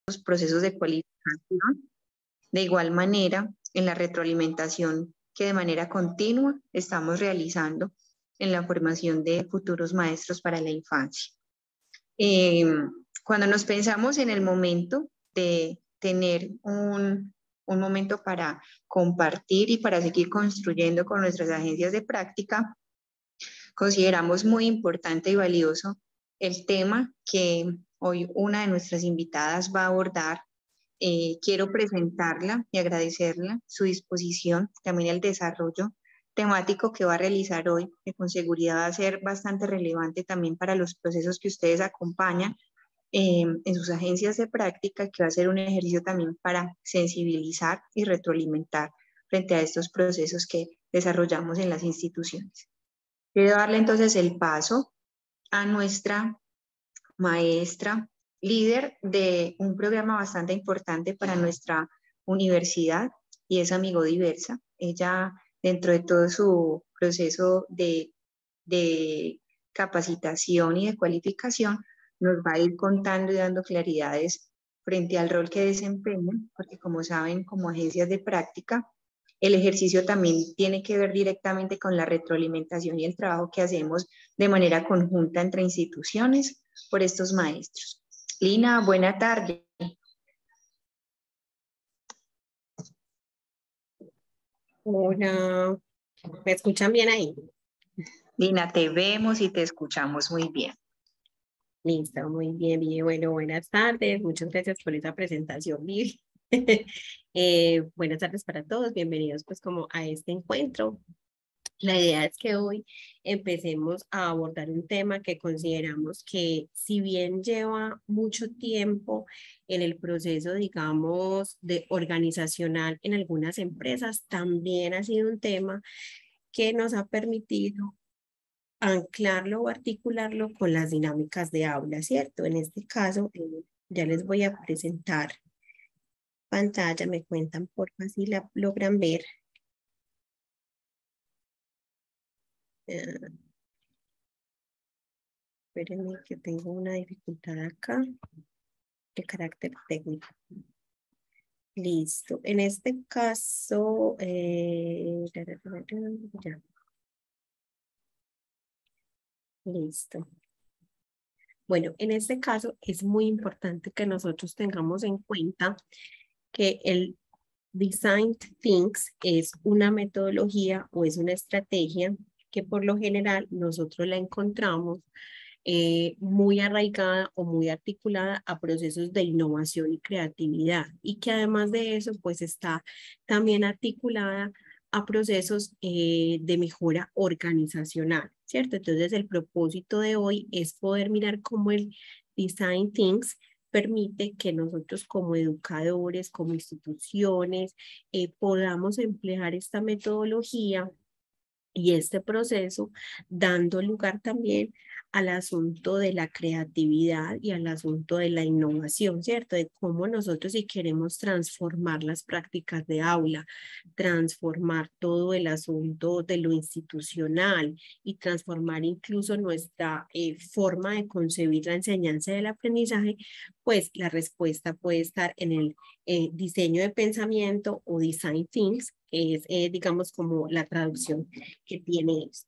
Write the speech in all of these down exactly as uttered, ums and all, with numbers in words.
procesos de cualificación. De igual manera, en la retroalimentación que de manera continua estamos realizando en la formación de futuros maestros para la infancia. Eh, cuando nos pensamos en el momento de tener un, un momento para compartir y para seguir construyendo con nuestras agencias de práctica, consideramos muy importante y valioso el tema que hoy una de nuestras invitadas va a abordar. Eh, quiero presentarla y agradecerla su disposición, también el desarrollo temático que va a realizar hoy, que con seguridad va a ser bastante relevante también para los procesos que ustedes acompañan eh, en sus agencias de práctica, que va a ser un ejercicio también para sensibilizar y retroalimentar frente a estos procesos que desarrollamos en las instituciones. Quiero darle entonces el paso a nuestra maestra, líder de un programa bastante importante para nuestra universidad, y es Amigo Diversa. Ella, dentro de todo su proceso de, de capacitación y de cualificación, nos va a ir contando y dando claridades frente al rol que desempeñan, porque como saben, como agencias de práctica, el ejercicio también tiene que ver directamente con la retroalimentación y el trabajo que hacemos de manera conjunta entre instituciones por estos maestros. Lina, buena tarde. Hola, ¿me escuchan bien ahí? Lina, te vemos y te escuchamos muy bien. Listo, muy bien, bien. Bueno, buenas tardes. Muchas gracias por esa presentación, Vivi. eh, buenas tardes para todos. Bienvenidos pues como a este encuentro. La idea es que hoy empecemos a abordar un tema que consideramos que si bien lleva mucho tiempo en el proceso, digamos, de organizacional en algunas empresas, también ha sido un tema que nos ha permitido anclarlo o articularlo con las dinámicas de aula, ¿cierto? En este caso, eh, ya les voy a presentar pantalla, me cuentan por si la logran ver. Uh, espérenme que tengo una dificultad acá de carácter técnico. Listo. En este caso, eh, ya. Listo. Bueno, en este caso es muy importante que nosotros tengamos en cuenta que el Design Thinks es una metodología o es una estrategia que por lo general nosotros la encontramos eh, muy arraigada o muy articulada a procesos de innovación y creatividad, y que además de eso pues está también articulada a procesos eh, de mejora organizacional, ¿cierto? Entonces el propósito de hoy es poder mirar cómo el Design Thinks permite que nosotros como educadores, como instituciones, eh, podamos emplear esta metodología y este proceso, dando lugar también al asunto de la creatividad y al asunto de la innovación, ¿cierto? De cómo nosotros si queremos transformar las prácticas de aula, transformar todo el asunto de lo institucional y transformar incluso nuestra eh, forma de concebir la enseñanza y el aprendizaje, pues la respuesta puede estar en el eh, diseño de pensamiento o design thinks, que es, eh, digamos, como la traducción que tiene esto.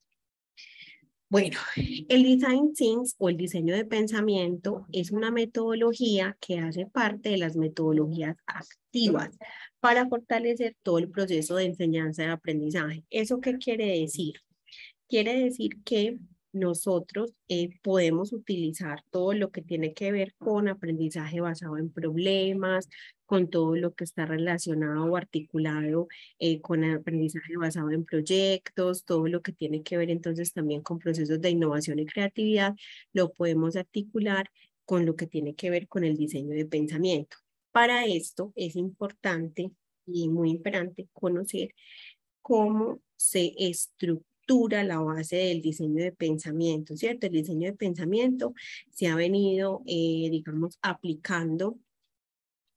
Bueno, el design thinks o el diseño de pensamiento es una metodología que hace parte de las metodologías activas para fortalecer todo el proceso de enseñanza y aprendizaje. ¿Eso qué quiere decir? Quiere decir que nosotros eh, podemos utilizar todo lo que tiene que ver con aprendizaje basado en problemas, con todo lo que está relacionado o articulado eh, con el aprendizaje basado en proyectos, todo lo que tiene que ver entonces también con procesos de innovación y creatividad, lo podemos articular con lo que tiene que ver con el diseño de pensamiento. Para esto es importante y muy imperante conocer cómo se estructura la base del diseño de pensamiento, ¿cierto? El diseño de pensamiento se ha venido, eh, digamos, aplicando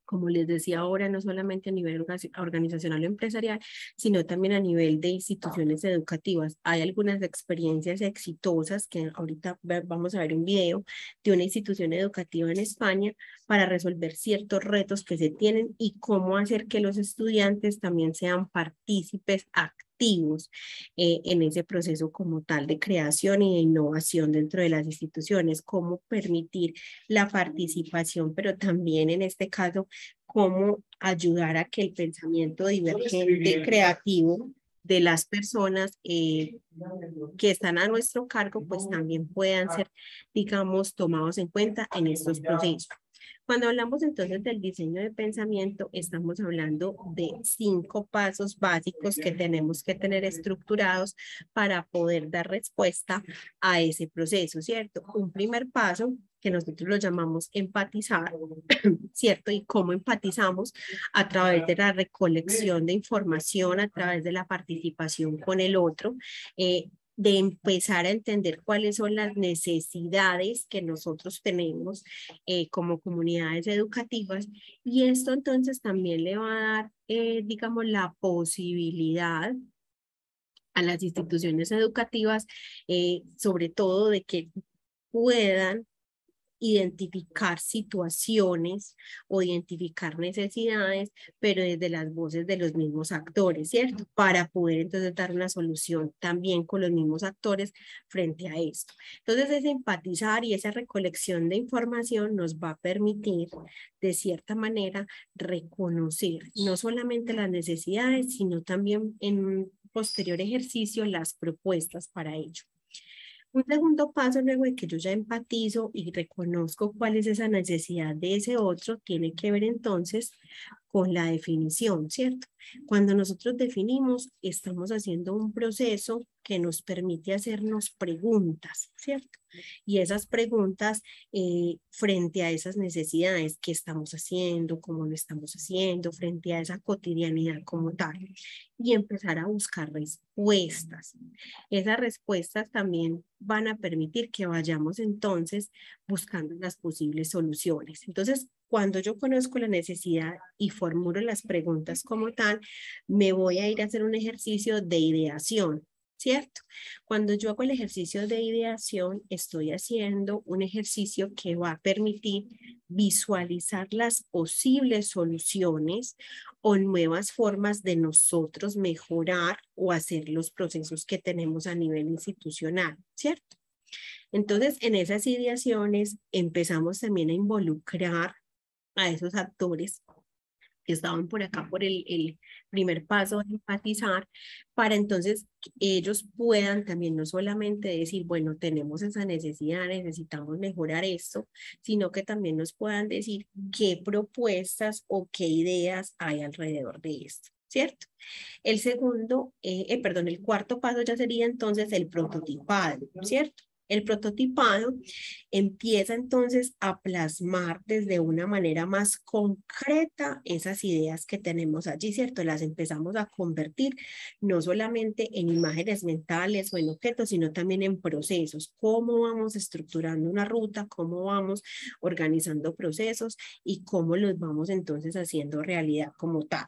como les decía ahora, no solamente a nivel organizacional o empresarial, sino también a nivel de instituciones educativas. Hay algunas experiencias exitosas que ahorita vamos a ver un video de una institución educativa en España para resolver ciertos retos que se tienen y cómo hacer que los estudiantes también sean partícipes activos eh, en ese proceso como tal de creación y de innovación dentro de las instituciones, cómo permitir la participación, pero también en este caso, cómo ayudar a que el pensamiento divergente creativo de las personas eh, que están a nuestro cargo, pues también puedan ser, digamos, tomados en cuenta en estos procesos. Cuando hablamos entonces del diseño de pensamiento, estamos hablando de cinco pasos básicos que tenemos que tener estructurados para poder dar respuesta a ese proceso, ¿cierto? Un primer paso que nosotros lo llamamos empatizar, ¿cierto? Y cómo empatizamos a través de la recolección de información, a través de la participación con el otro, eh, de empezar a entender cuáles son las necesidades que nosotros tenemos eh, como comunidades educativas, y esto entonces también le va a dar, eh, digamos, la posibilidad a las instituciones educativas, eh, sobre todo de que puedan identificar situaciones o identificar necesidades, pero desde las voces de los mismos actores, ¿cierto? Para poder entonces dar una solución también con los mismos actores frente a esto. Entonces, ese empatizar y esa recolección de información nos va a permitir, de cierta manera, reconocer no solamente las necesidades, sino también en un posterior ejercicio las propuestas para ello. Un segundo paso, luego de que yo ya empatizo y reconozco cuál es esa necesidad de ese otro, tiene que ver entonces con la definición, ¿cierto? Cuando nosotros definimos, estamos haciendo un proceso que nos permite hacernos preguntas, ¿cierto? Y esas preguntas eh, frente a esas necesidades, ¿qué estamos haciendo? ¿Cómo lo estamos haciendo? Frente a esa cotidianidad como tal. Y empezar a buscar respuestas. Esas respuestas también van a permitir que vayamos entonces buscando las posibles soluciones. Entonces, cuando yo conozco la necesidad y formulo las preguntas como tal, me voy a ir a hacer un ejercicio de ideación, ¿cierto? Cuando yo hago el ejercicio de ideación, estoy haciendo un ejercicio que va a permitir visualizar las posibles soluciones o nuevas formas de nosotros mejorar o hacer los procesos que tenemos a nivel institucional, ¿cierto? Entonces, en esas ideaciones empezamos también a involucrar a esos actores que estaban por acá por el, el primer paso de empatizar, para entonces que ellos puedan también no solamente decir, bueno, tenemos esa necesidad, necesitamos mejorar esto, sino que también nos puedan decir qué propuestas o qué ideas hay alrededor de esto, ¿cierto? El segundo, eh, eh, perdón, el cuarto paso ya sería entonces el prototipado, ¿cierto? El prototipado empieza entonces a plasmar desde una manera más concreta esas ideas que tenemos allí, ¿cierto? Las empezamos a convertir no solamente en imágenes mentales o en objetos, sino también en procesos. ¿Cómo vamos estructurando una ruta? ¿Cómo vamos organizando procesos? Y cómo los vamos entonces haciendo realidad como tal.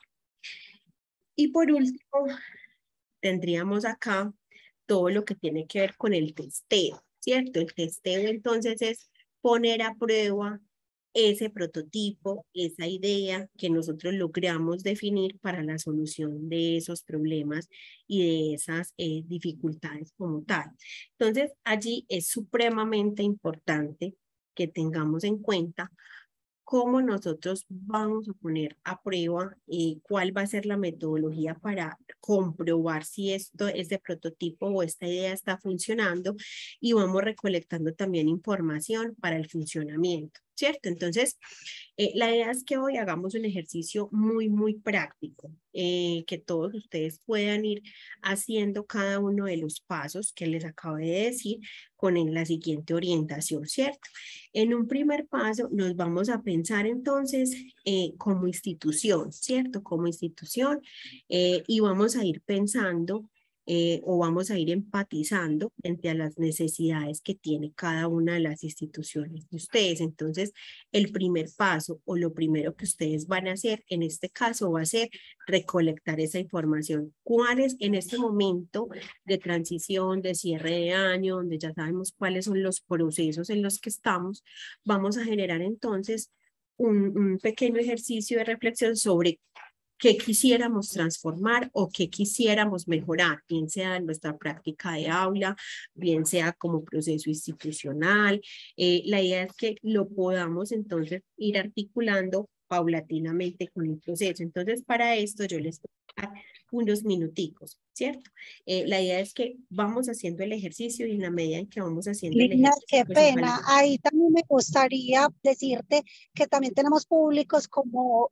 Y por último, tendríamos acá todo lo que tiene que ver con el testeo, ¿cierto? El testeo entonces es poner a prueba ese prototipo, esa idea que nosotros logramos definir para la solución de esos problemas y de esas eh, dificultades como tal. Entonces, allí es supremamente importante que tengamos en cuenta cómo nosotros vamos a poner a prueba y cuál va a ser la metodología para comprobar si esto, este prototipo o esta idea está funcionando, y vamos recolectando también información para el funcionamiento, ¿cierto? Entonces, eh, la idea es que hoy hagamos un ejercicio muy, muy práctico, eh, que todos ustedes puedan ir haciendo cada uno de los pasos que les acabo de decir con la siguiente orientación, ¿cierto? En un primer paso nos vamos a pensar entonces eh, como institución, ¿cierto? Como institución, eh, y vamos a ir pensando eh, o vamos a ir empatizando frente a las necesidades que tiene cada una de las instituciones de ustedes. Entonces, el primer paso o lo primero que ustedes van a hacer en este caso va a ser recolectar esa información. ¿Cuál es en este momento de transición, de cierre de año, donde ya sabemos cuáles son los procesos en los que estamos? Vamos a generar entonces un, un pequeño ejercicio de reflexión sobre qué quisiéramos transformar o qué quisiéramos mejorar, bien sea en nuestra práctica de aula, bien sea como proceso institucional. Eh, la idea es que lo podamos entonces ir articulando paulatinamente con el proceso. Entonces, para esto yo les voy a dar unos minuticos, ¿cierto? Eh, la idea es que vamos haciendo el ejercicio y en la medida en que vamos haciendo el Lina, ejercicio, qué pues pena. ojalá. Ahí también me gustaría decirte que también tenemos públicos como...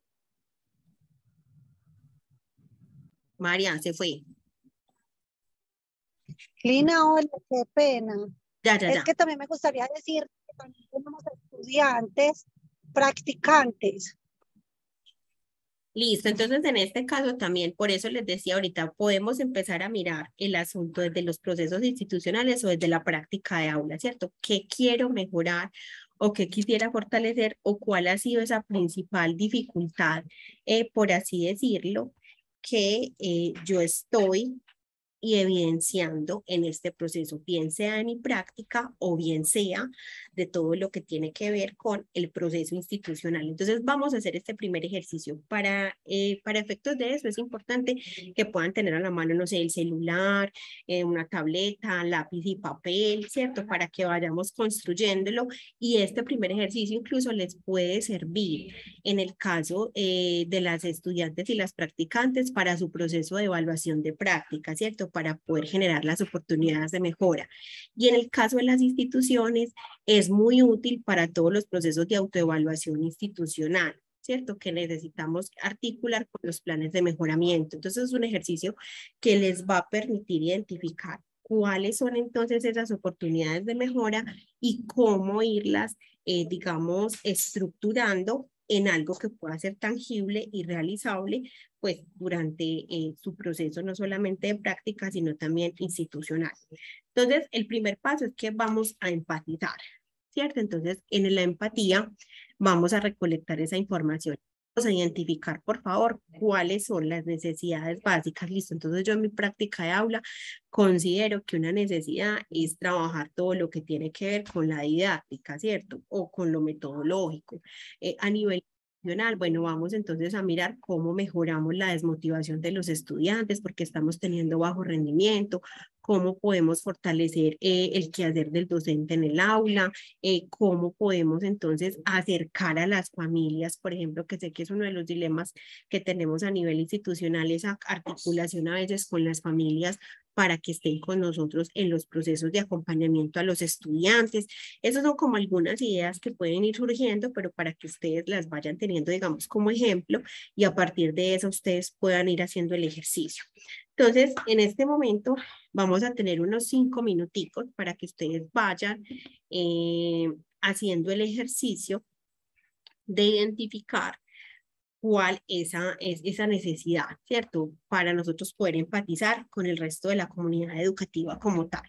María, se fue. Lina, hola, qué pena. Ya, ya, Es ya. que también me gustaría decir que también tenemos estudiantes practicantes. Listo, entonces en este caso también, por eso les decía ahorita, podemos empezar a mirar el asunto desde los procesos institucionales o desde la práctica de aula, ¿cierto? ¿Qué quiero mejorar o qué quisiera fortalecer o cuál ha sido esa principal dificultad, eh, por así decirlo, que eh, yo estoy y evidenciando en este proceso, bien sea de mi práctica o bien sea de todo lo que tiene que ver con el proceso institucional. Entonces vamos a hacer este primer ejercicio. Para, eh, para efectos de eso es importante que puedan tener a la mano, no sé, el celular, eh, una tableta, lápiz y papel, ¿cierto? Para que vayamos construyéndolo y este primer ejercicio incluso les puede servir en el caso eh, de las estudiantes y las practicantes para su proceso de evaluación de práctica, ¿cierto? Para poder generar las oportunidades de mejora. Y en el caso de las instituciones, es muy útil para todos los procesos de autoevaluación institucional, ¿cierto? Que necesitamos articular con los planes de mejoramiento. Entonces, es un ejercicio que les va a permitir identificar cuáles son entonces esas oportunidades de mejora y cómo irlas, eh, digamos, estructurando en algo que pueda ser tangible y realizable, pues durante eh, su proceso no solamente de práctica, sino también institucional. Entonces, el primer paso es que vamos a empatizar, ¿cierto? Entonces, en la empatía vamos a recolectar esa información. Vamos a identificar, por favor, cuáles son las necesidades básicas. Listo, entonces yo en mi práctica de aula considero que una necesidad es trabajar todo lo que tiene que ver con la didáctica, ¿cierto? O con lo metodológico. Eh, a nivel nacional, bueno, vamos entonces a mirar cómo mejoramos la desmotivación de los estudiantes porque estamos teniendo bajo rendimiento, cómo podemos fortalecer eh, el quehacer del docente en el aula, eh, cómo podemos entonces acercar a las familias, por ejemplo, que sé que es uno de los dilemas que tenemos a nivel institucional, esa articulación a veces con las familias para que estén con nosotros en los procesos de acompañamiento a los estudiantes. Esas son como algunas ideas que pueden ir surgiendo, pero para que ustedes las vayan teniendo, digamos, como ejemplo y a partir de eso ustedes puedan ir haciendo el ejercicio. Entonces, en este momento vamos a tener unos cinco minuticos para que ustedes vayan eh, haciendo el ejercicio de identificar cuál esa, es esa necesidad, ¿cierto? Para nosotros poder empatizar con el resto de la comunidad educativa como tal.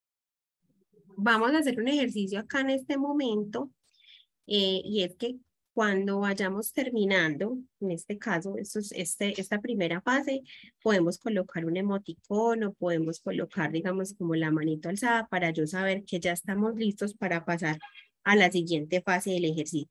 Vamos a hacer un ejercicio acá en este momento eh, y es que Cuando vayamos terminando, en este caso, esto es este, esta primera fase, podemos colocar un emoticono, podemos colocar, digamos, como la manito alzada para yo saber que ya estamos listos para pasar a la siguiente fase del ejercicio.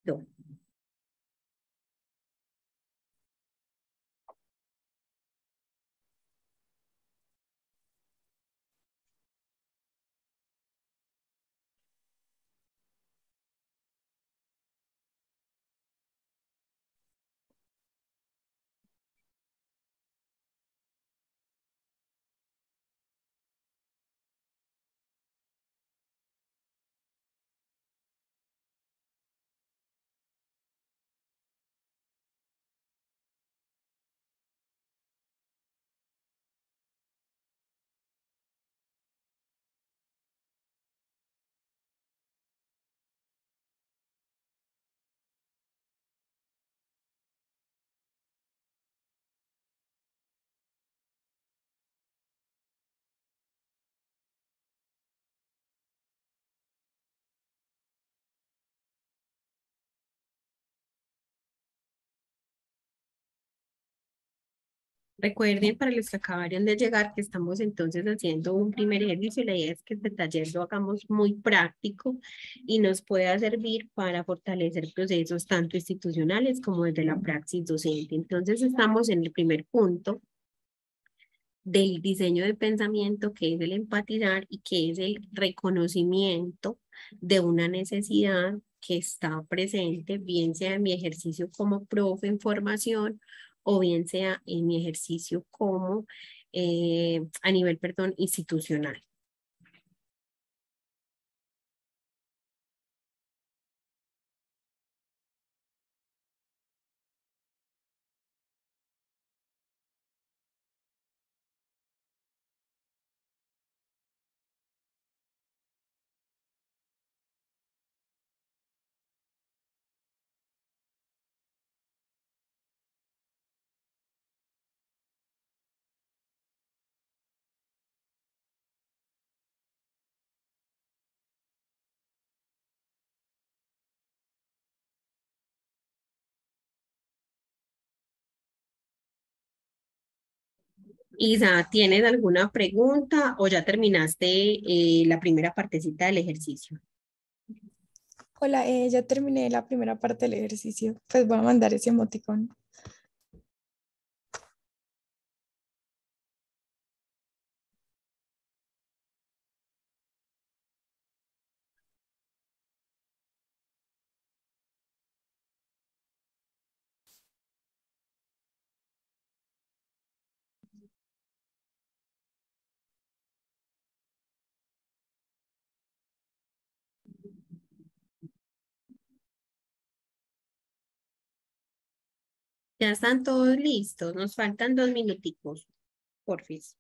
Recuerden, para los que acabaron de llegar, que estamos entonces haciendo un primer ejercicio. La idea es que este taller lo hagamos muy práctico y nos pueda servir para fortalecer procesos tanto institucionales como desde la praxis docente. Entonces, estamos en el primer punto del diseño de pensamiento, que es el empatizar y que es el reconocimiento de una necesidad que está presente, bien sea en mi ejercicio como profe en formación o bien sea en mi ejercicio como eh, a nivel, perdón, institucional. Isa, ¿tienes alguna pregunta o ya terminaste eh, la primera partecita del ejercicio? Hola, eh, ya terminé la primera parte del ejercicio. Pues voy a mandar ese emoticón. Ya están todos listos, nos faltan dos minuticos, porfis.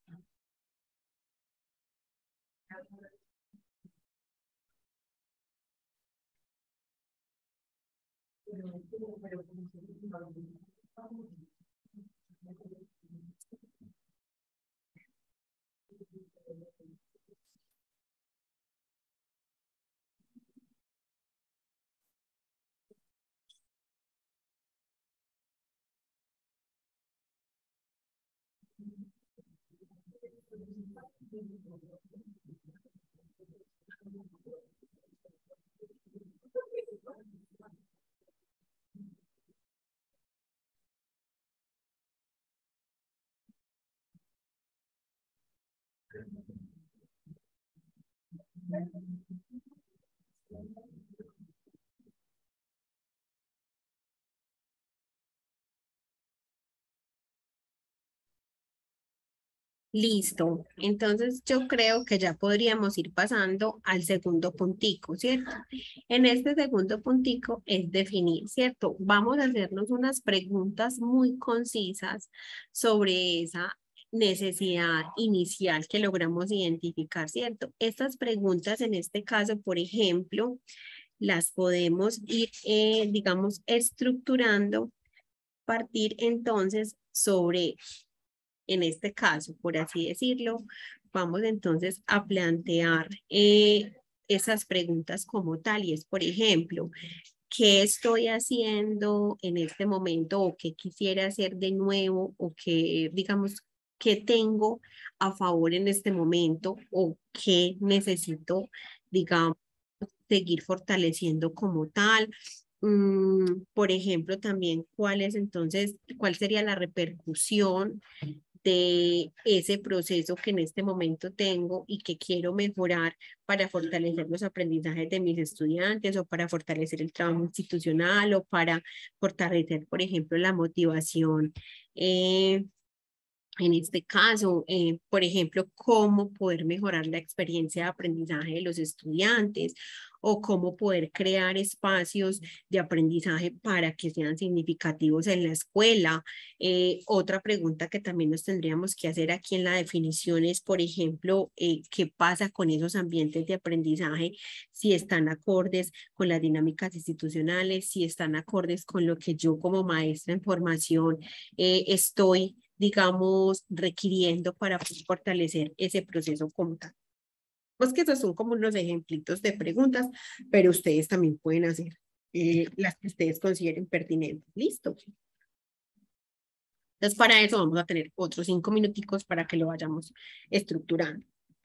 Listo. Entonces yo creo que ya podríamos ir pasando al segundo puntico, ¿cierto? En este segundo puntico es definir, ¿cierto? Vamos a hacernos unas preguntas muy concisas sobre esa necesidad inicial que logramos identificar, ¿cierto? Estas preguntas en este caso, por ejemplo, las podemos ir, eh, digamos, estructurando, partir entonces sobre... En este caso, por así decirlo, vamos entonces a plantear eh, esas preguntas como tal. Y es, por ejemplo, qué estoy haciendo en este momento o qué quisiera hacer de nuevo o qué, digamos, qué tengo a favor en este momento o qué necesito, digamos, seguir fortaleciendo como tal. Mm, por ejemplo, también cuál es entonces, cuál sería la repercusión de ese proceso que en este momento tengo y que quiero mejorar para fortalecer los aprendizajes de mis estudiantes o para fortalecer el trabajo institucional o para fortalecer, por ejemplo, la motivación. Eh, en este caso, eh, por ejemplo, cómo poder mejorar la experiencia de aprendizaje de los estudiantes o cómo poder crear espacios de aprendizaje para que sean significativos en la escuela. Eh, otra pregunta que también nos tendríamos que hacer aquí en la definición es, por ejemplo, eh, ¿qué pasa con esos ambientes de aprendizaje? Si están acordes con las dinámicas institucionales, si están acordes con lo que yo como maestra en formación eh, estoy digamos, requiriendo para fortalecer ese proceso como tal. Pues que esos son como unos ejemplitos de preguntas, pero ustedes también pueden hacer eh, las que ustedes consideren pertinentes. ¿Listo? Entonces, para eso vamos a tener otros cinco minuticos para que lo vayamos estructurando.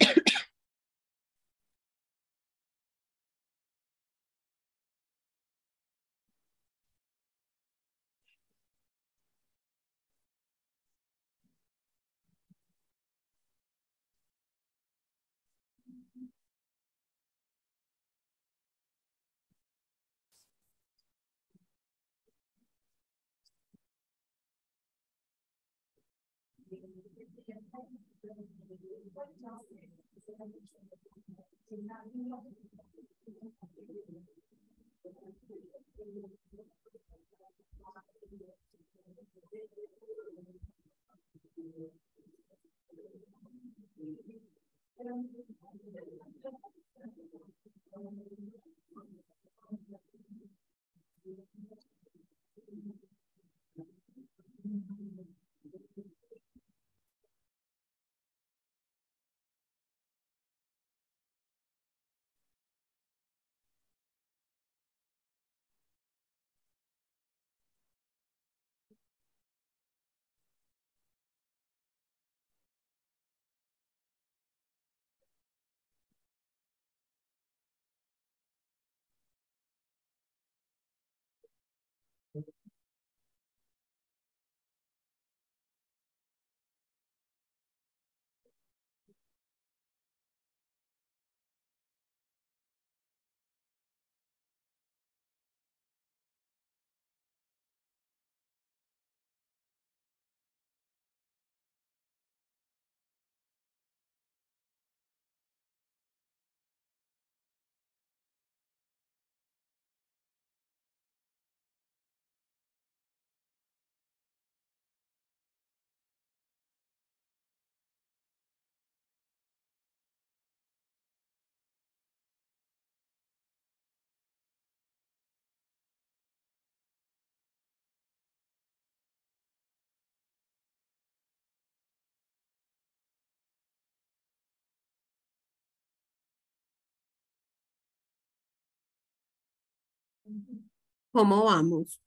¿Cómo vamos?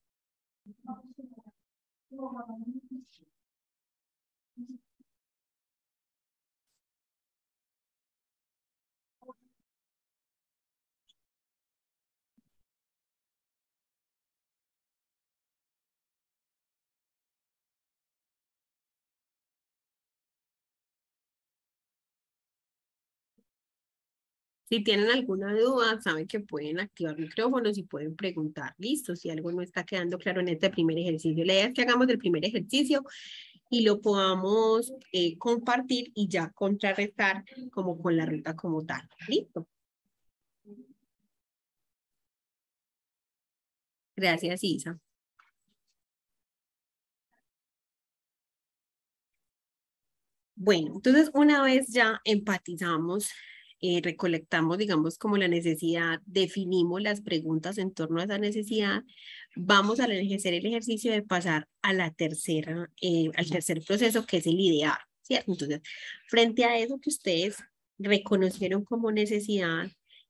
Si tienen alguna duda, saben que pueden activar micrófonos y pueden preguntar. Listo, si algo no está quedando claro en este primer ejercicio. La idea es que hagamos el primer ejercicio y lo podamos eh, compartir y ya contrarrestar como con la ruta como tal. Listo. Gracias, Isa. Bueno, entonces una vez ya empatizamos, eh, recolectamos, digamos, como la necesidad, definimos las preguntas en torno a esa necesidad, vamos a ejercer el ejercicio de pasar a la tercera, eh, al tercer proceso, que es el idear, ¿cierto? Entonces, frente a eso que ustedes reconocieron como necesidad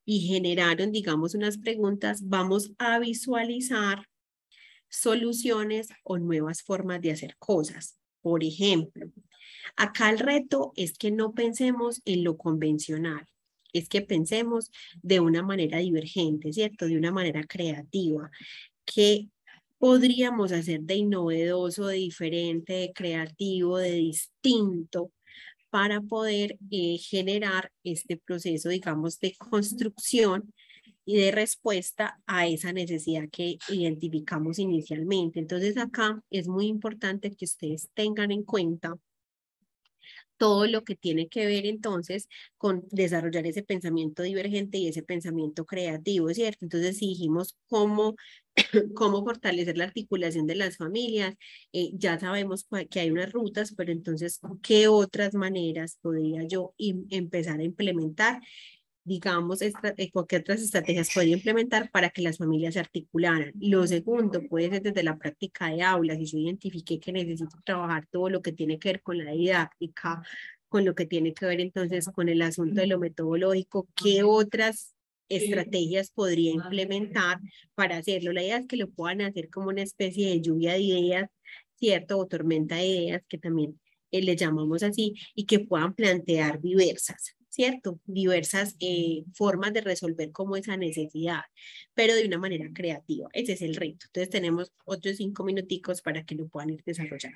y generaron, digamos, unas preguntas, vamos a visualizar soluciones o nuevas formas de hacer cosas. Por ejemplo, acá el reto es que no pensemos en lo convencional, es que pensemos de una manera divergente, ¿cierto? De una manera creativa. ¿Qué podríamos hacer de innovedoso, de diferente, de creativo, de distinto para poder eh, generar este proceso, digamos, de construcción y de respuesta a esa necesidad que identificamos inicialmente? Entonces acá es muy importante que ustedes tengan en cuenta todo lo que tiene que ver entonces con desarrollar ese pensamiento divergente y ese pensamiento creativo, ¿cierto? Entonces, si dijimos cómo, cómo fortalecer la articulación de las familias, eh, ya sabemos que hay unas rutas, pero entonces, ¿qué otras maneras podría yo empezar a implementar? Digamos, esta, eh, qué otras estrategias podría implementar para que las familias se articularan. Lo segundo puede ser desde la práctica de aulas. Si yo identifiqué que necesito trabajar todo lo que tiene que ver con la didáctica, con lo que tiene que ver entonces con el asunto de lo metodológico, ¿qué otras estrategias podría implementar para hacerlo? La idea es que lo puedan hacer como una especie de lluvia de ideas, ¿cierto? O tormenta de ideas, que también eh, le llamamos así, y que puedan plantear diversas, ¿cierto? Diversas eh, formas de resolver como esa necesidad, pero de una manera creativa. Ese es el reto. Entonces tenemos otros cinco minuticos para que lo puedan ir desarrollando.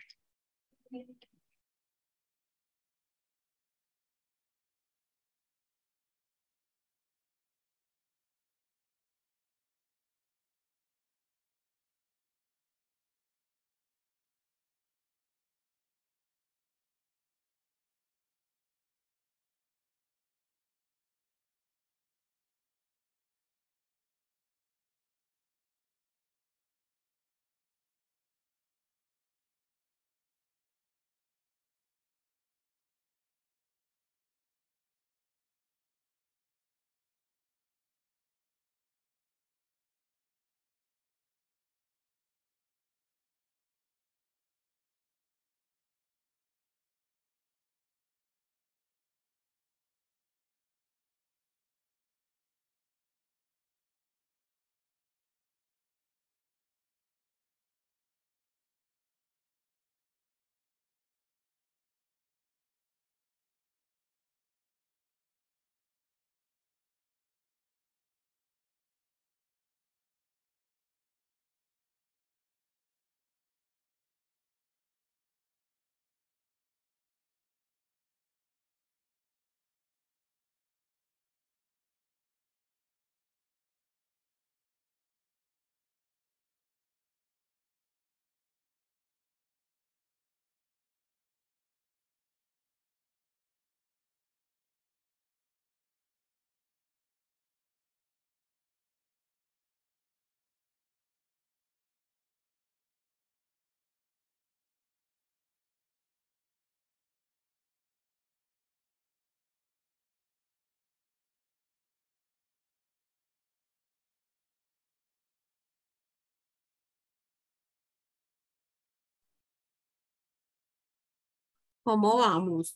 ¿Cómo vamos?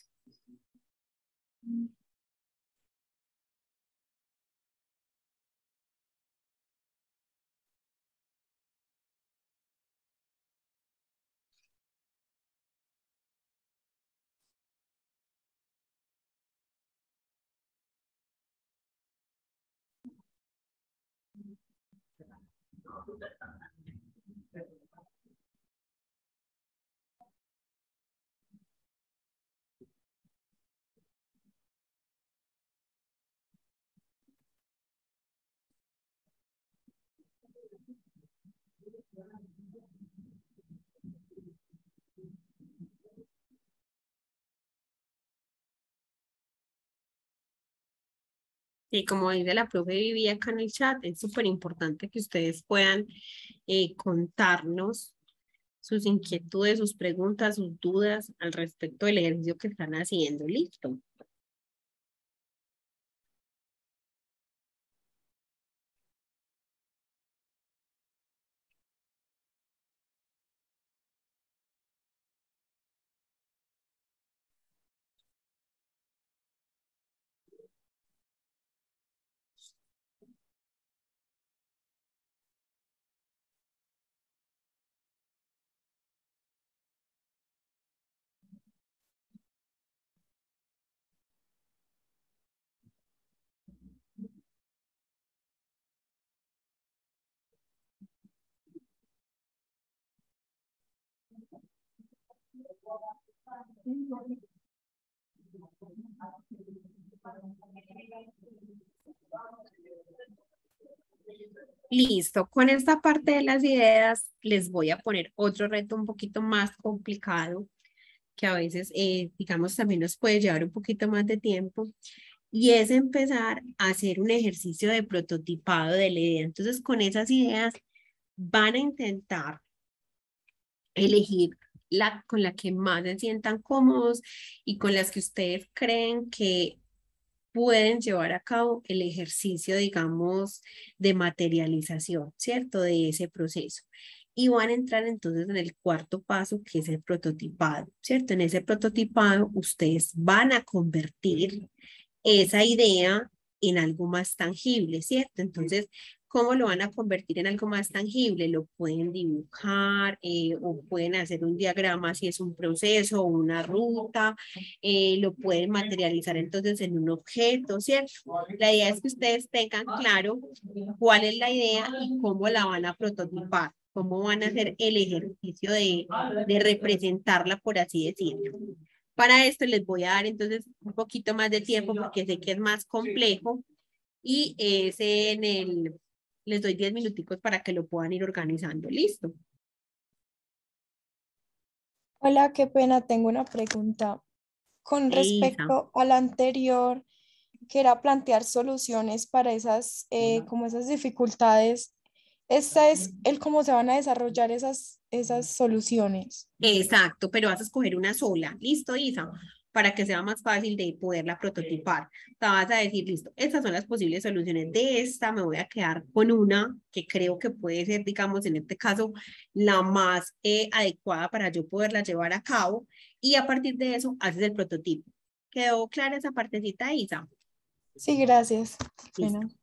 Y como dice la profe Vivi acá en el chat, es súper importante que ustedes puedan eh, contarnos sus inquietudes, sus preguntas, sus dudas al respecto del ejercicio que están haciendo. Listo. Listo, con esta parte de las ideas les voy a poner otro reto un poquito más complicado, que a veces, eh, digamos, también nos puede llevar un poquito más de tiempo, y es empezar a hacer un ejercicio de prototipado de la idea. Entonces, con esas ideas van a intentar elegir la con la que más se sientan cómodos y con las que ustedes creen que pueden llevar a cabo el ejercicio, digamos, de materialización, ¿cierto? De ese proceso. Y van a entrar entonces en el cuarto paso, que es el prototipado, ¿cierto? En ese prototipado, ustedes van a convertir esa idea en algo más tangible, ¿cierto? Entonces, ¿cómo lo van a convertir en algo más tangible? Lo pueden dibujar eh, o pueden hacer un diagrama si es un proceso o una ruta, eh, lo pueden materializar entonces en un objeto, ¿cierto? La idea es que ustedes tengan claro cuál es la idea y cómo la van a prototipar, cómo van a hacer el ejercicio de, de representarla, por así decirlo. Para esto les voy a dar entonces un poquito más de tiempo porque sé que es más complejo y es en el, les doy diez minuticos para que lo puedan ir organizando. ¿Listo? Hola, qué pena, tengo una pregunta. Con Isa. respecto a la anterior, que era plantear soluciones para esas, eh, como esas dificultades, ¿esta es el cómo se van a desarrollar esas, esas soluciones? Exacto, pero vas a escoger una sola. ¿Listo, Isa? Para que sea más fácil de poderla prototipar. Te vas a decir, listo, estas son las posibles soluciones de esta, me voy a quedar con una que creo que puede ser, digamos, en este caso, la más eh, adecuada para yo poderla llevar a cabo y a partir de eso haces el prototipo. ¿Quedó clara esa partecita, Isa? Sí, gracias. Qué Listo. pena.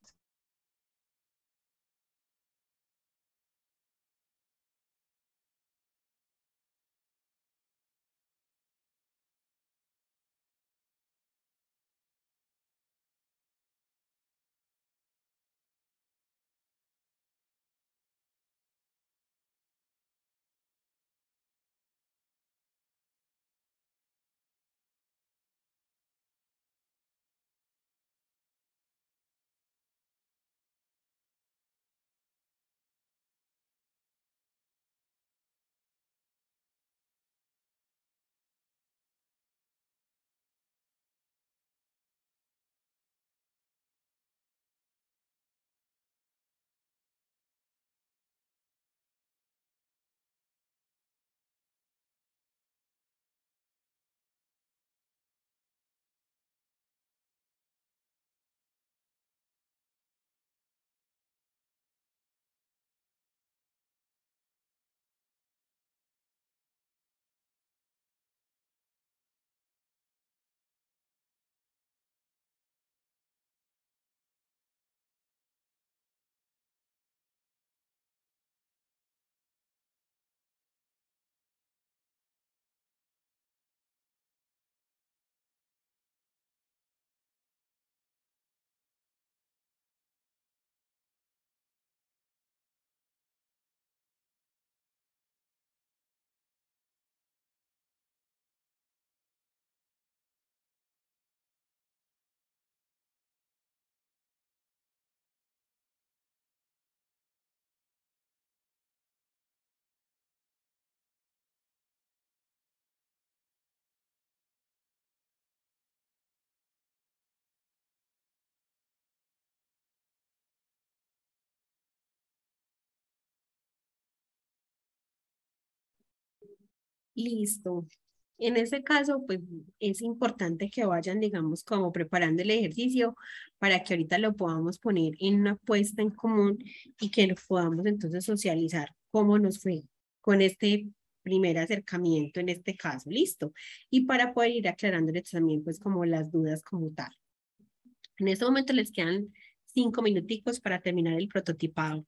Listo. En ese caso, pues es importante que vayan, digamos, como preparando el ejercicio para que ahorita lo podamos poner en una puesta en común y que lo podamos entonces socializar cómo nos fue con este primer acercamiento en este caso. Listo. Y para poder ir aclarándoles también, pues, como las dudas como tal. En este momento les quedan cinco minuticos para terminar el prototipado.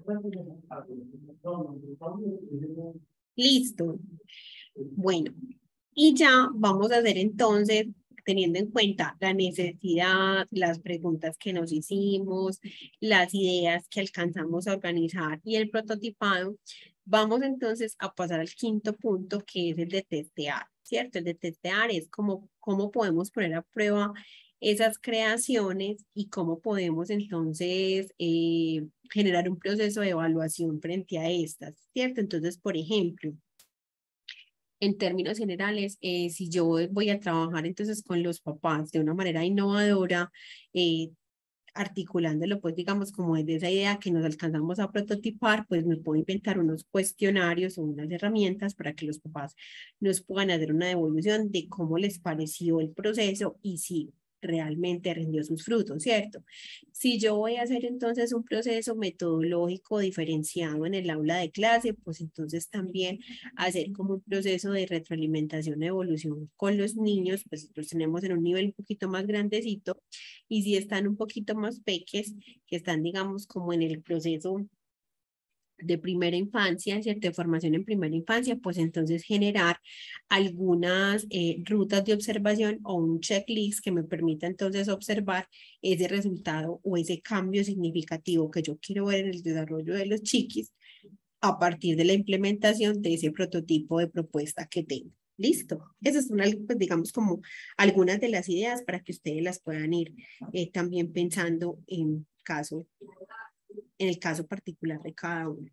Listo. Bueno, y ya vamos a hacer entonces, teniendo en cuenta la necesidad, las preguntas que nos hicimos, las ideas que alcanzamos a organizar y el prototipado, vamos entonces a pasar al quinto punto, que es el de testear, ¿cierto? El de testear es como cómo podemos poner a prueba esas creaciones y cómo podemos entonces eh, generar un proceso de evaluación frente a estas, ¿cierto? Entonces, por ejemplo, en términos generales, eh, si yo voy a trabajar entonces con los papás de una manera innovadora, eh, articulándolo, pues digamos, como desde esa idea que nos alcanzamos a prototipar, pues me puedo inventar unos cuestionarios o unas herramientas para que los papás nos puedan hacer una devolución de cómo les pareció el proceso y si realmente rindió sus frutos, ¿cierto? Si yo voy a hacer entonces un proceso metodológico diferenciado en el aula de clase, pues entonces también hacer como un proceso de retroalimentación e evolución con los niños, pues los tenemos en un nivel un poquito más grandecito, y si están un poquito más peques, que están, digamos, como en el proceso de primera infancia, ¿cierto? De formación en primera infancia, pues entonces generar algunas eh, rutas de observación o un checklist que me permita entonces observar ese resultado o ese cambio significativo que yo quiero ver en el desarrollo de los chiquis a partir de la implementación de ese prototipo de propuesta que tengo. Listo. Esas son, pues, digamos, como algunas de las ideas para que ustedes las puedan ir eh, también pensando en caso, en el caso particular de cada uno.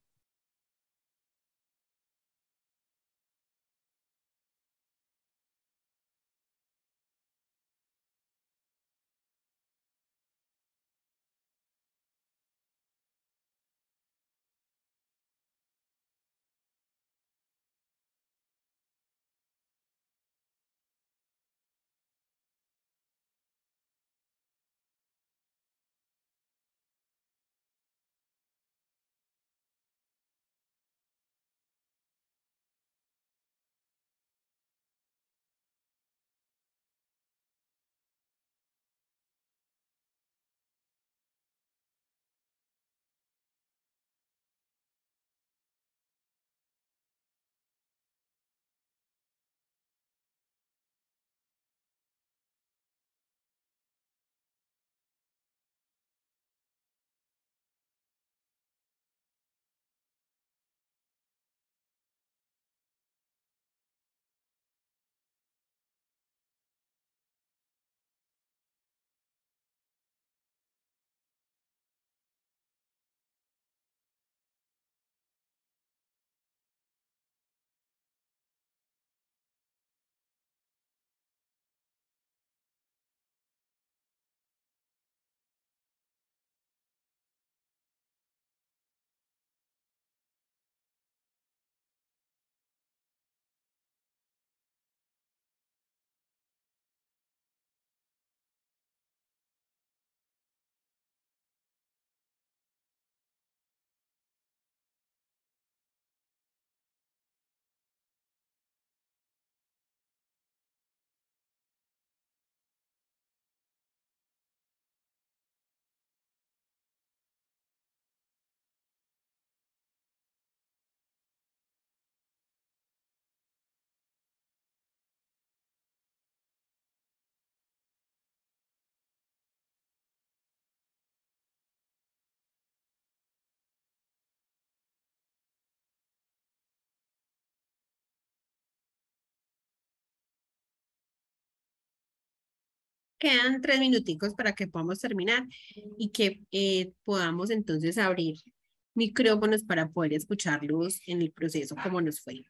Quedan tres minuticos para que podamos terminar y que eh, podamos entonces abrir micrófonos para poder escucharlos en el proceso como nos fue.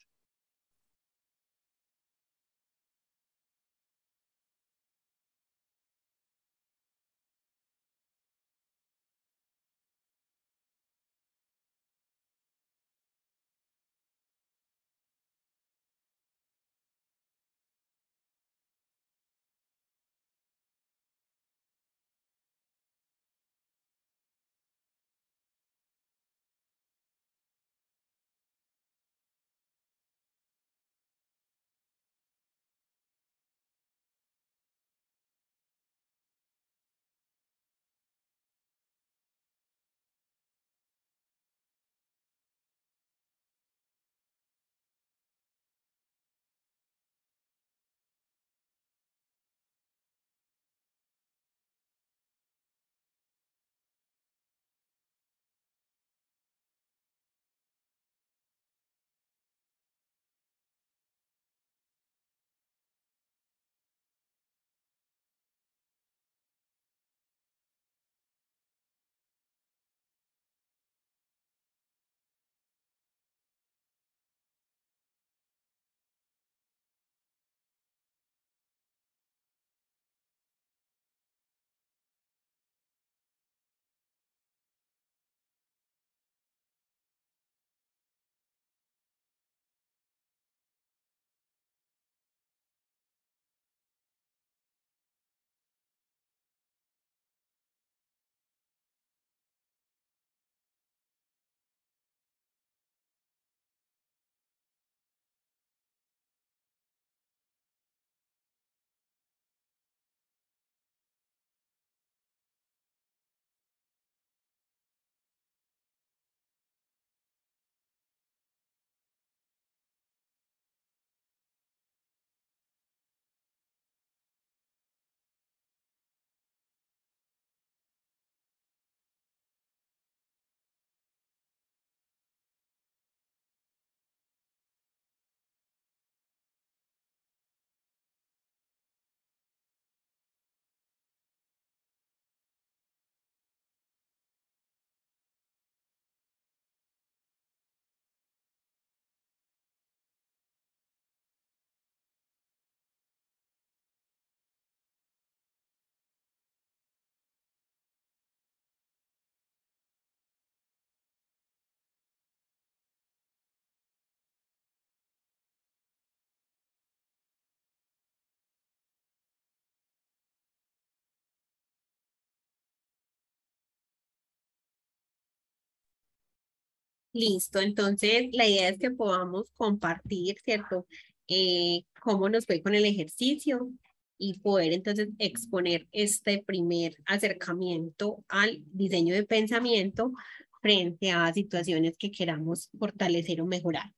Listo, entonces la idea es que podamos compartir, ¿cierto? Eh, cómo nos fue con el ejercicio y poder entonces exponer este primer acercamiento al diseño de pensamiento frente a situaciones que queramos fortalecer o mejorar.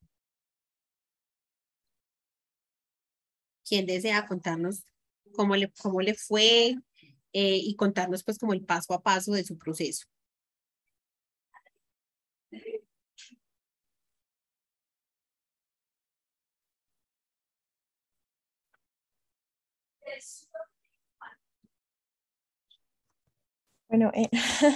¿Quién desea contarnos cómo le, cómo le fue eh, y contarnos pues como el paso a paso de su proceso? Bueno, eh,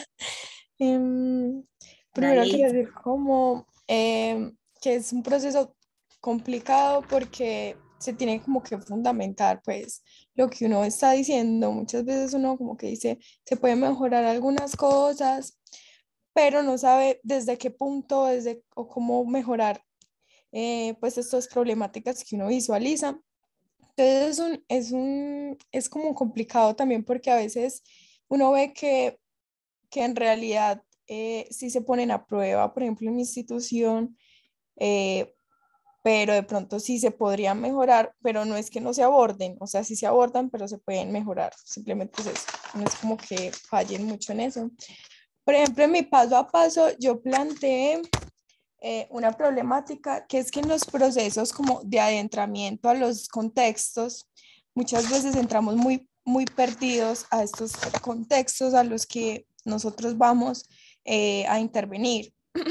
em, primero Dale. quiero decir como em, que es un proceso complicado porque se tiene como que fundamentar pues lo que uno está diciendo. Muchas veces uno como que dice, se puede mejorar algunas cosas, pero no sabe desde qué punto, desde o cómo mejorar eh, pues estas problemáticas que uno visualiza. Entonces es un, es un, es como complicado también porque a veces uno ve que que en realidad eh, sí se ponen a prueba, por ejemplo, en mi institución, eh, pero de pronto sí se podrían mejorar, pero no es que no se aborden, o sea, sí se abordan, pero se pueden mejorar, simplemente es eso, no es como que fallen mucho en eso. Por ejemplo, en mi paso a paso, yo planteé eh, una problemática que es que en los procesos como de adentramiento a los contextos, muchas veces entramos muy, muy perdidos a estos contextos a los que nosotros vamos eh, a intervenir.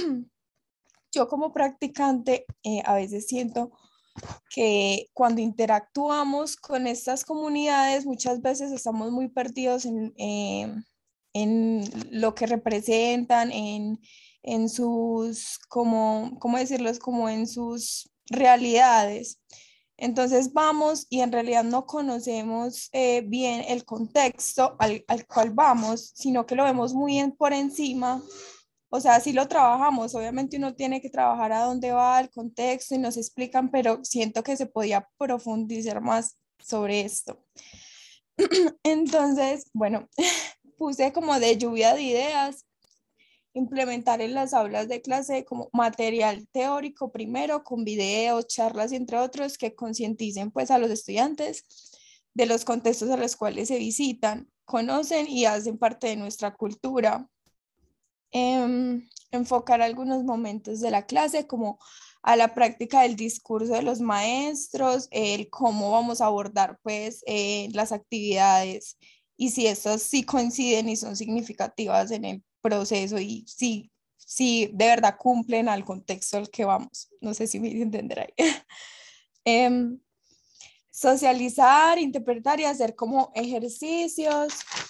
Yo como practicante eh, a veces siento que cuando interactuamos con estas comunidades, muchas veces estamos muy perdidos en, eh, en lo que representan, en, en sus, como, ¿cómo decirlo? Como en sus realidades. Entonces vamos y en realidad no conocemos eh, bien el contexto al, al, cual vamos, sino que lo vemos muy en, por encima. O sea, sí lo trabajamos, obviamente uno tiene que trabajar a dónde va el contexto y nos explican, pero siento que se podía profundizar más sobre esto. Entonces, bueno, puse como de lluvia de ideas, implementar en las aulas de clase como material teórico primero, con videos, charlas, entre otros, que concienticen pues a los estudiantes de los contextos a los cuales se visitan, conocen y hacen parte de nuestra cultura. Eh, enfocar algunos momentos de la clase como a la práctica del discurso de los maestros, el cómo vamos a abordar pues eh, las actividades y si estas sí coinciden y son significativas en el proceso y si, si de verdad cumplen al contexto al que vamos. No sé si me entenderá ahí. eh, socializar, interpretar y hacer como ejercicios.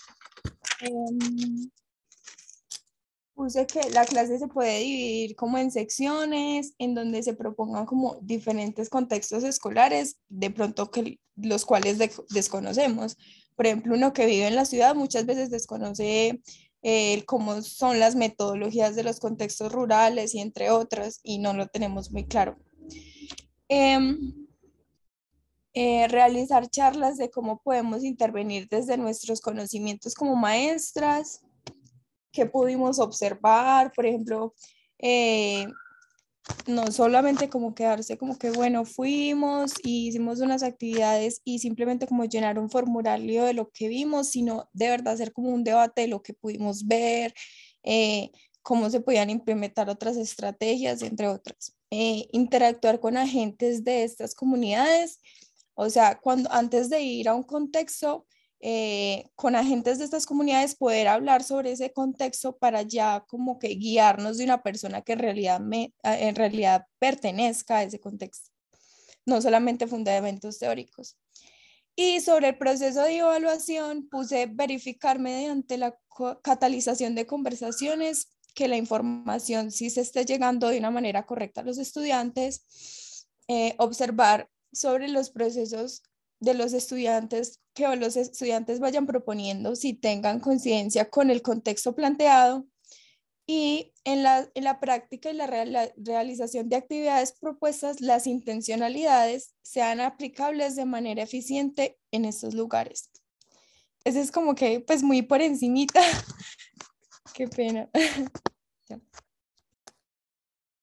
Eh, Puse que la clase se puede dividir como en secciones, en donde se propongan como diferentes contextos escolares, de pronto que los cuales de, desconocemos. Por ejemplo, uno que vive en la ciudad muchas veces desconoce eh, cómo son las metodologías de los contextos rurales y entre otras, y no lo tenemos muy claro. Eh, eh, realizar charlas de cómo podemos intervenir desde nuestros conocimientos como maestras, que pudimos observar, por ejemplo, eh, no solamente como quedarse como que, bueno, fuimos y hicimos unas actividades y simplemente como llenar un formulario de lo que vimos, sino de verdad hacer como un debate de lo que pudimos ver, eh, cómo se podían implementar otras estrategias, entre otras. Eh, interactuar con agentes de estas comunidades, o sea, cuando antes de ir a un contexto, eh, con agentes de estas comunidades poder hablar sobre ese contexto para ya como que guiarnos de una persona que en realidad, me, en realidad pertenezca a ese contexto, no solamente fundamentos teóricos. Y sobre el proceso de evaluación puse verificar mediante la catalización de conversaciones que la información sí se esté llegando de una manera correcta a los estudiantes, eh, observar sobre los procesos de los estudiantes, que los estudiantes vayan proponiendo si tengan coincidencia con el contexto planteado y en la, en la práctica y la, real, la realización de actividades propuestas, las intencionalidades sean aplicables de manera eficiente en estos lugares. Ese es como que pues muy por encimita. Qué pena.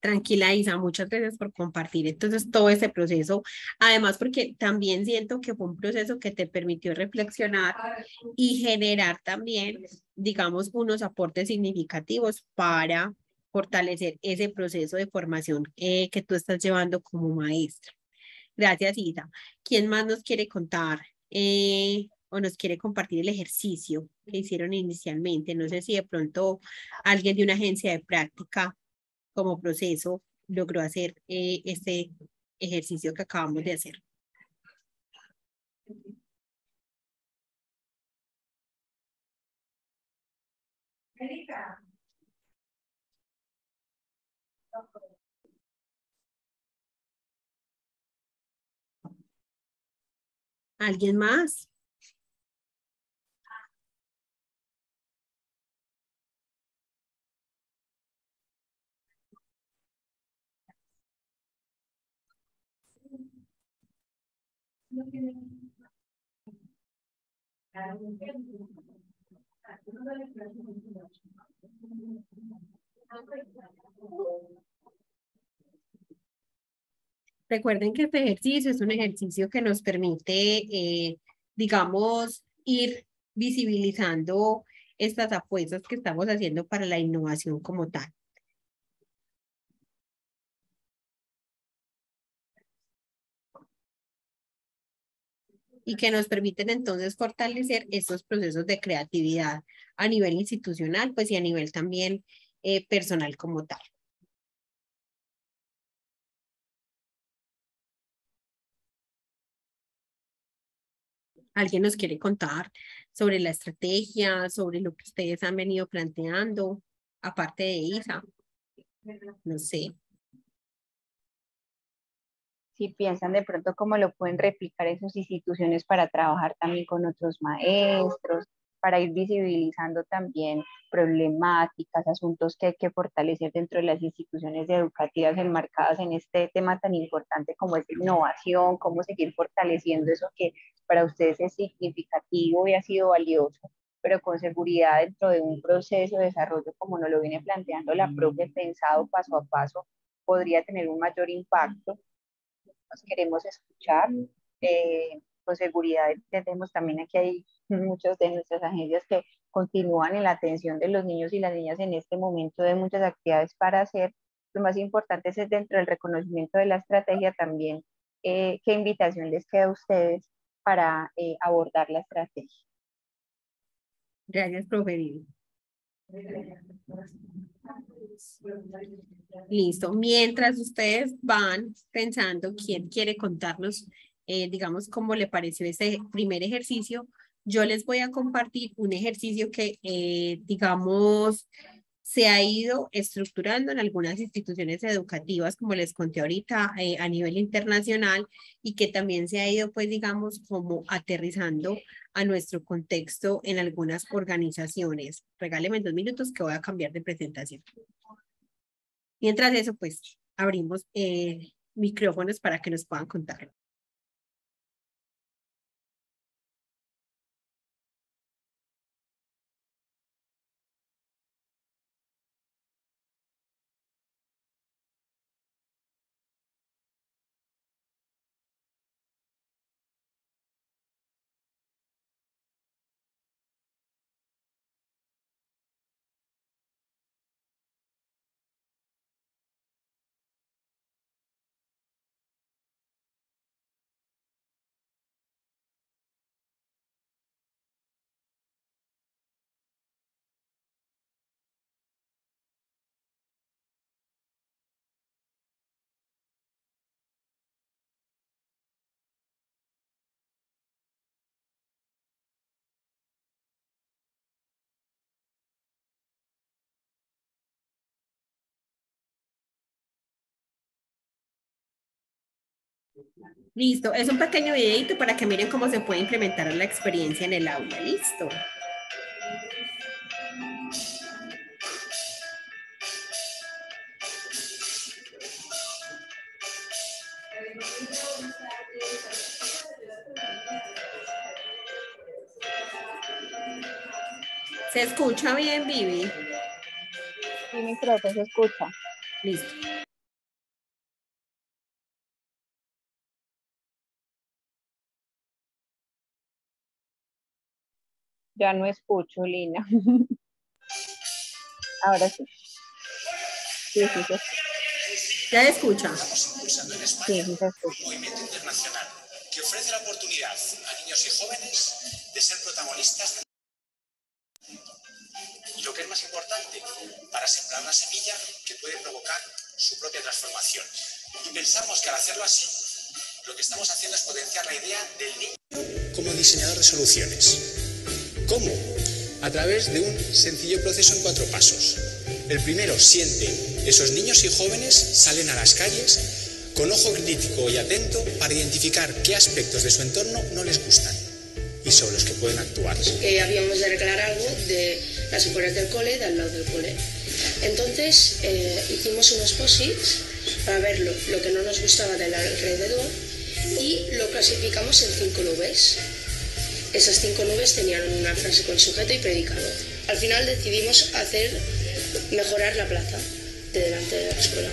Tranquila, Isa, muchas gracias por compartir entonces todo ese proceso. Además, porque también siento que fue un proceso que te permitió reflexionar y generar también, digamos, unos aportes significativos para fortalecer ese proceso de formación eh, que tú estás llevando como maestra. Gracias, Isa. ¿Quién más nos quiere contar eh, o nos quiere compartir el ejercicio que hicieron inicialmente? No sé si de pronto alguien de una agencia de práctica como proceso logró hacer eh, este ejercicio que acabamos de hacer. ¿Alguien más? Recuerden que este ejercicio es un ejercicio que nos permite, eh, digamos, ir visibilizando estas apuestas que estamos haciendo para la innovación como tal. Y que nos permiten entonces fortalecer estos procesos de creatividad a nivel institucional, pues y a nivel también eh, personal como tal. ¿Alguien nos quiere contar sobre la estrategia, sobre lo que ustedes han venido planteando, aparte de Isa? No sé. Si piensan de pronto cómo lo pueden replicar en sus instituciones para trabajar también con otros maestros, para ir visibilizando también problemáticas, asuntos que hay que fortalecer dentro de las instituciones educativas enmarcadas en este tema tan importante como es la innovación, cómo seguir fortaleciendo eso que para ustedes es significativo y ha sido valioso, pero con seguridad dentro de un proceso de desarrollo como nos lo viene planteando la profe, pensado paso a paso, podría tener un mayor impacto. Nos queremos escuchar. Eh, con seguridad entendemos también aquí hay muchas de nuestras agencias que continúan en la atención de los niños y las niñas en este momento de muchas actividades para hacer. Lo más importante es dentro del reconocimiento de la estrategia también eh, qué invitación les queda a ustedes para eh, abordar la estrategia. Gracias, profe. Listo. Mientras ustedes van pensando quién quiere contarnos, eh, digamos, cómo le pareció ese primer ejercicio, yo les voy a compartir un ejercicio que, eh, digamos, se ha ido estructurando en algunas instituciones educativas, como les conté ahorita, eh, a nivel internacional, y que también se ha ido, pues, digamos, como aterrizando a nuestro contexto en algunas organizaciones. Regáleme dos minutos que voy a cambiar de presentación. Mientras eso, pues, abrimos eh, micrófonos para que nos puedan contar. Listo, es un pequeño videito para que miren cómo se puede implementar la experiencia en el aula. Listo. ¿Se escucha bien, Vivi? Sí, mi profe, se escucha. Listo. Ya no escucho, Lina. Ahora sí. Sí, sí, sí. ¿Ya escucha? Sí, sí, se escucha. Un movimiento internacional que ofrece la oportunidad a niños y jóvenes de ser protagonistas. Y lo que es más importante, para sembrar una semilla que puede provocar su propia transformación. Y pensamos que al hacerlo así, lo que estamos haciendo es potenciar la idea del niño como diseñador de soluciones. ¿Cómo? A través de un sencillo proceso en cuatro pasos. El primero, siente. Esos niños y jóvenes salen a las calles con ojo crítico y atento para identificar qué aspectos de su entorno no les gustan y sobre los que pueden actuar. Eh, habíamos de arreglar algo de las afueras del cole, de al lado del cole. Entonces eh, hicimos unos posits para ver lo, lo que no nos gustaba del alrededor y lo clasificamos en cinco nubes. Esas cinco nubes tenían una frase con sujeto y predicado. Al final decidimos hacer, mejorar la plaza de delante de la escuela.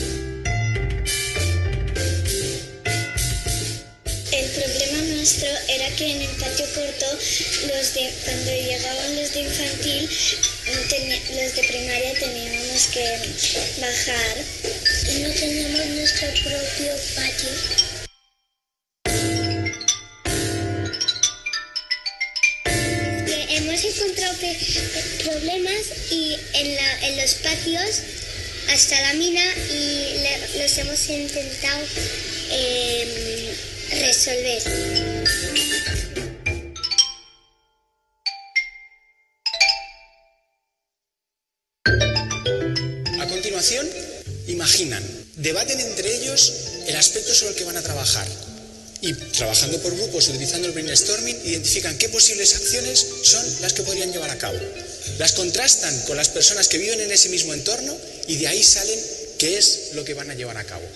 El problema nuestro era que en el patio corto, los de, cuando llegaban los de infantil, los de primaria teníamos que bajar y no teníamos nuestro propio patio. Hemos encontrado problemas y en, la, en los patios hasta la mina y le, los hemos intentado eh, resolver. A continuación, imaginan, debaten entre ellos el aspecto sobre el que van a trabajar. Y trabajando por grupos, utilizando el brainstorming, identifican qué posibles acciones son las que podrían llevar a cabo. Las contrastan con las personas que viven en ese mismo entorno y de ahí salen qué es lo que van a llevar a cabo.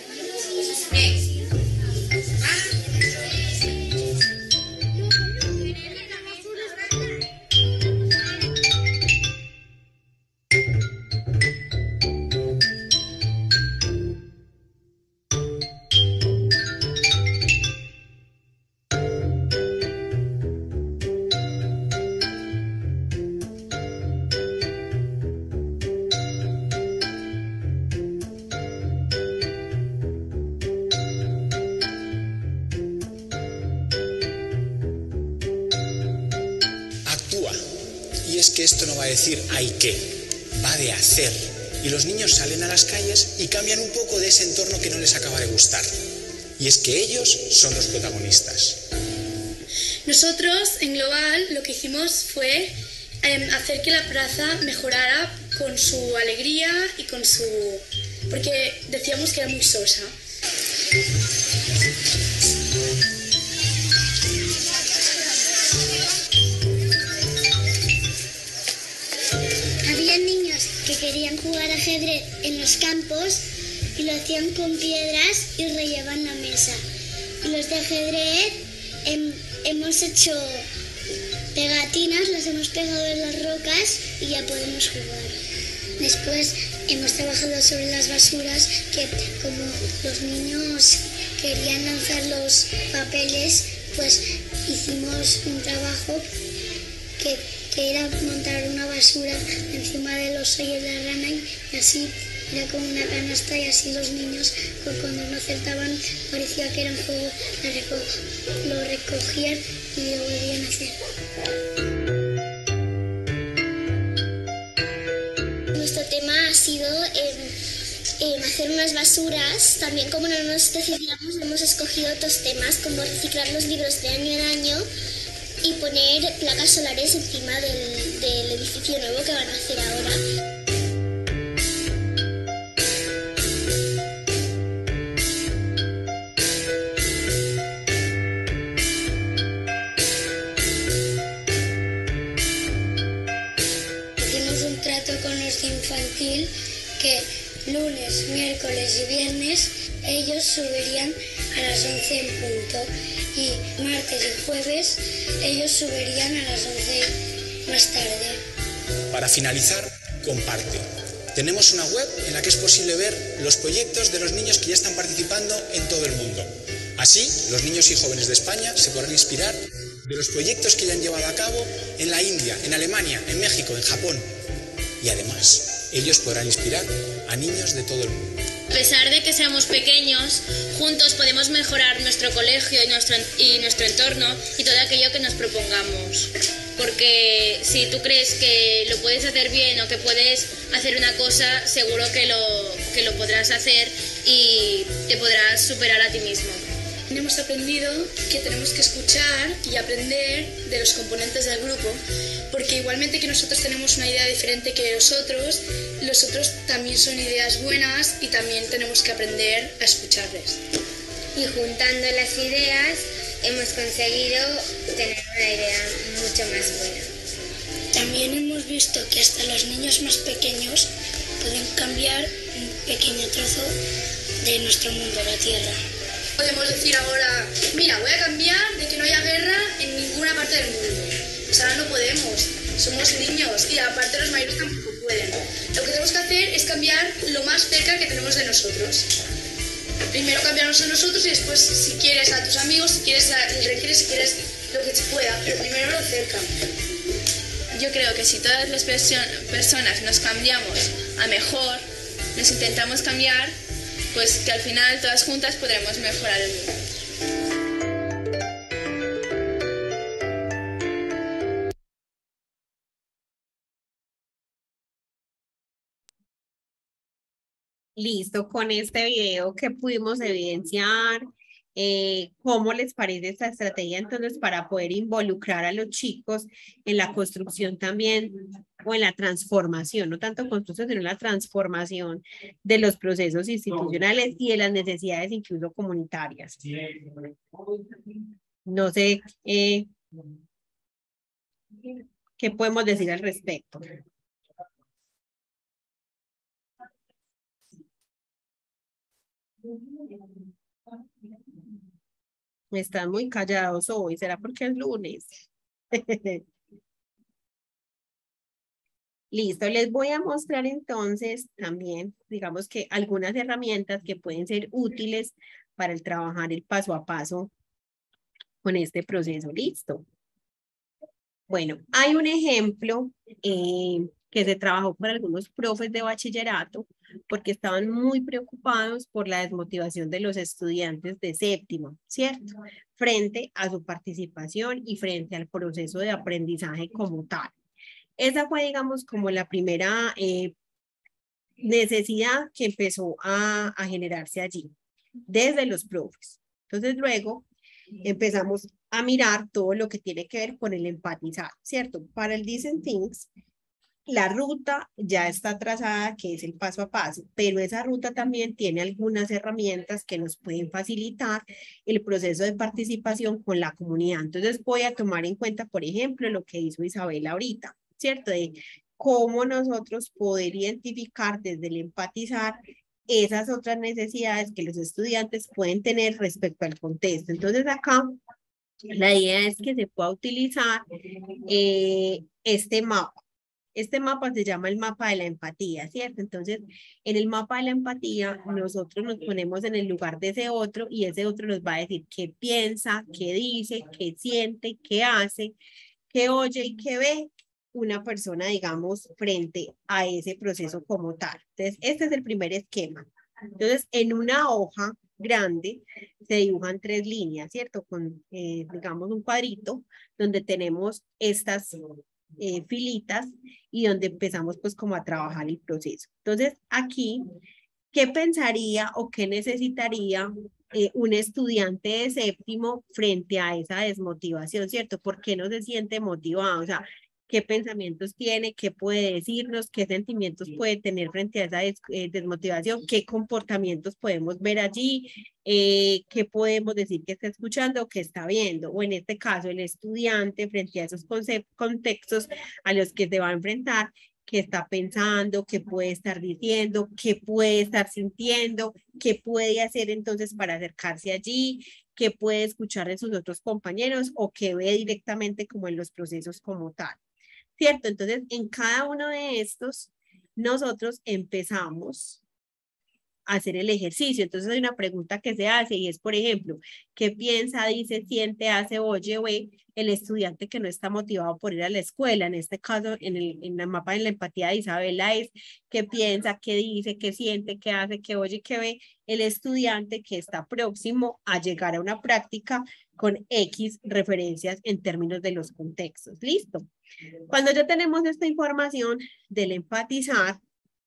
Y es que esto no va a decir hay que, va de hacer. Y los niños salen a las calles y cambian un poco de ese entorno que no les acaba de gustar. Y es que ellos son los protagonistas. Nosotros, en Global, lo que hicimos fue eh, hacer que la plaza mejorara con su alegría y con su... porque decíamos que era muy sosa. Había niños que querían jugar ajedrez en los campos y lo hacían con piedras y rellevaban la mesa. Y los de ajedrez hem, hemos hecho pegatinas, las hemos pegado en las rocas y ya podemos jugar. Después hemos trabajado sobre las basuras, que como los niños querían lanzar los papeles, pues hicimos un trabajo que, que era montar una basura encima del oso y de la rana y así era como una canasta y así los niños cuando no acertaban parecía que era un juego, lo recogían y lo volvían a hacer. Nuestro tema ha sido eh, eh, hacer unas basuras. También como no nos decidíamos hemos escogido otros temas como reciclar los libros de año en año y poner placas solares encima del, del edificio nuevo que van a hacer ahora. Hicimos un trato con los de infantil que lunes, miércoles y viernes ellos subirían a las once en punto y martes y jueves ellos subirían a las once más tarde. Para finalizar, comparte. Tenemos una web en la que es posible ver los proyectos de los niños que ya están participando en todo el mundo. Así, los niños y jóvenes de España se podrán inspirar de los proyectos que ya han llevado a cabo en la India, en Alemania, en México, en Japón. Y además, ellos podrán inspirar a niños de todo el mundo. A pesar de que seamos pequeños, juntos podemos mejorar nuestro colegio y nuestro, y nuestro entorno y todo aquello que nos propongamos. Porque si tú crees que lo puedes hacer bien o que puedes hacer una cosa, seguro que lo, que lo podrás hacer y te podrás superar a ti mismo. Hemos aprendido que tenemos que escuchar y aprender de los componentes del grupo, porque igualmente que nosotros tenemos una idea diferente que los otros, los otros también son ideas buenas y también tenemos que aprender a escucharles. Y juntando las ideas hemos conseguido tener una idea mucho más buena. También hemos visto que hasta los niños más pequeños pueden cambiar un pequeño trozo de nuestro mundo, la Tierra. Podemos decir ahora, mira, voy a cambiar de que no haya guerra en ninguna parte del mundo. Pues ahora no podemos, somos niños y aparte los mayores tampoco pueden. Lo que tenemos que hacer es cambiar lo más cerca que tenemos de nosotros. Primero cambiarnos a nosotros y después, si quieres, a tus amigos, si quieres, a, el recreo, si quieres, lo que se pueda, pero primero lo cerca. Yo creo que si todas las perso personas nos cambiamos a mejor, nos intentamos cambiar, pues que al final todas juntas podremos mejorar el mundo. Listo, con este video que pudimos evidenciar, eh, ¿cómo les parece esta estrategia entonces para poder involucrar a los chicos en la construcción también o en la transformación, no tanto construcción, sino en la transformación de los procesos institucionales y de las necesidades incluso comunitarias? No sé, eh, ¿qué podemos decir al respecto? Están muy callados hoy, ¿será porque es lunes? Listo, les voy a mostrar entonces también, digamos que algunas herramientas que pueden ser útiles para el trabajar el paso a paso con este proceso. Listo. Bueno, hay un ejemplo eh, que se trabajó con algunos profes de bachillerato porque estaban muy preocupados por la desmotivación de los estudiantes de séptimo, ¿cierto? Frente a su participación y frente al proceso de aprendizaje como tal. Esa fue, digamos, como la primera eh, necesidad que empezó a, a generarse allí, desde los profes. Entonces, luego empezamos a mirar todo lo que tiene que ver con el empatizar, ¿cierto? Para el Design Thinks, la ruta ya está trazada, que es el paso a paso, pero esa ruta también tiene algunas herramientas que nos pueden facilitar el proceso de participación con la comunidad. Entonces voy a tomar en cuenta, por ejemplo, lo que hizo Isabel ahorita, ¿cierto? De cómo nosotros poder identificar desde el empatizar esas otras necesidades que los estudiantes pueden tener respecto al contexto. Entonces acá la idea es que se pueda utilizar eh, este mapa. Este mapa se llama el mapa de la empatía, ¿cierto? Entonces, en el mapa de la empatía, nosotros nos ponemos en el lugar de ese otro y ese otro nos va a decir qué piensa, qué dice, qué siente, qué hace, qué oye y qué ve una persona, digamos, frente a ese proceso como tal. Entonces, este es el primer esquema. Entonces, en una hoja grande se dibujan tres líneas, ¿cierto? Con, eh, digamos, un cuadrito donde tenemos estas Eh, filitas y donde empezamos pues como a trabajar el proceso. Entonces aquí, ¿qué pensaría o qué necesitaría eh, un estudiante de séptimo frente a esa desmotivación, ¿cierto? ¿Por qué no se siente motivado? O sea, ¿qué pensamientos tiene? ¿Qué puede decirnos? ¿Qué sentimientos puede tener frente a esa des eh, desmotivación? ¿Qué comportamientos podemos ver allí? Eh, ¿Qué podemos decir que está escuchando o que está viendo? O en este caso, el estudiante frente a esos contextos a los que se va a enfrentar, ¿qué está pensando? ¿Qué puede estar diciendo? ¿Qué puede estar sintiendo? ¿Qué puede hacer entonces para acercarse allí? ¿Qué puede escuchar de sus otros compañeros? ¿O qué ve directamente como en los procesos como tal? ¿Cierto? Entonces, en cada uno de estos, nosotros empezamos hacer el ejercicio. Entonces hay una pregunta que se hace y es, por ejemplo, ¿qué piensa, dice, siente, hace, oye, ve el estudiante que no está motivado por ir a la escuela? En este caso, en el, en el mapa de la empatía de Isabela es qué piensa, qué dice, qué siente, qué hace, qué oye, qué ve el estudiante que está próximo a llegar a una práctica con X referencias en términos de los contextos. ¿Listo? Cuando ya tenemos esta información del empatizar,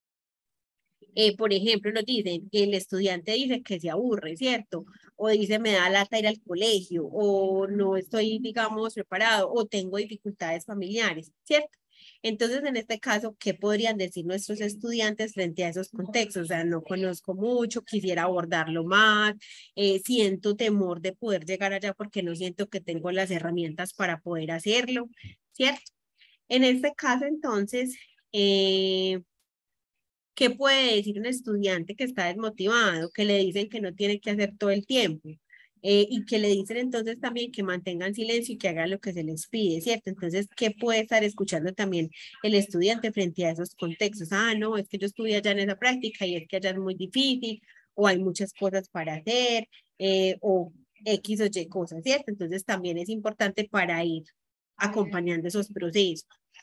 Eh, por ejemplo, nos dicen que el estudiante dice que se aburre, ¿cierto? O dice me da lata ir al colegio, o no estoy, digamos, preparado, o tengo dificultades familiares, ¿cierto? Entonces, en este caso, ¿qué podrían decir nuestros estudiantes frente a esos contextos? O sea, no conozco mucho, quisiera abordarlo más, eh, siento temor de poder llegar allá porque no siento que tengo las herramientas para poder hacerlo, ¿cierto? En este caso, entonces, eh, ¿qué puede decir un estudiante que está desmotivado, que le dicen que no tiene que hacer todo el tiempo? Eh, y que le dicen entonces también que mantengan silencio y que hagan lo que se les pide, ¿cierto? Entonces, ¿qué puede estar escuchando también el estudiante frente a esos contextos? Ah, no, es que yo estuve allá en esa práctica y es que allá es muy difícil, o hay muchas cosas para hacer, eh, o X o Y cosas, ¿cierto? Entonces, también es importante para ir acompañando esos procesos.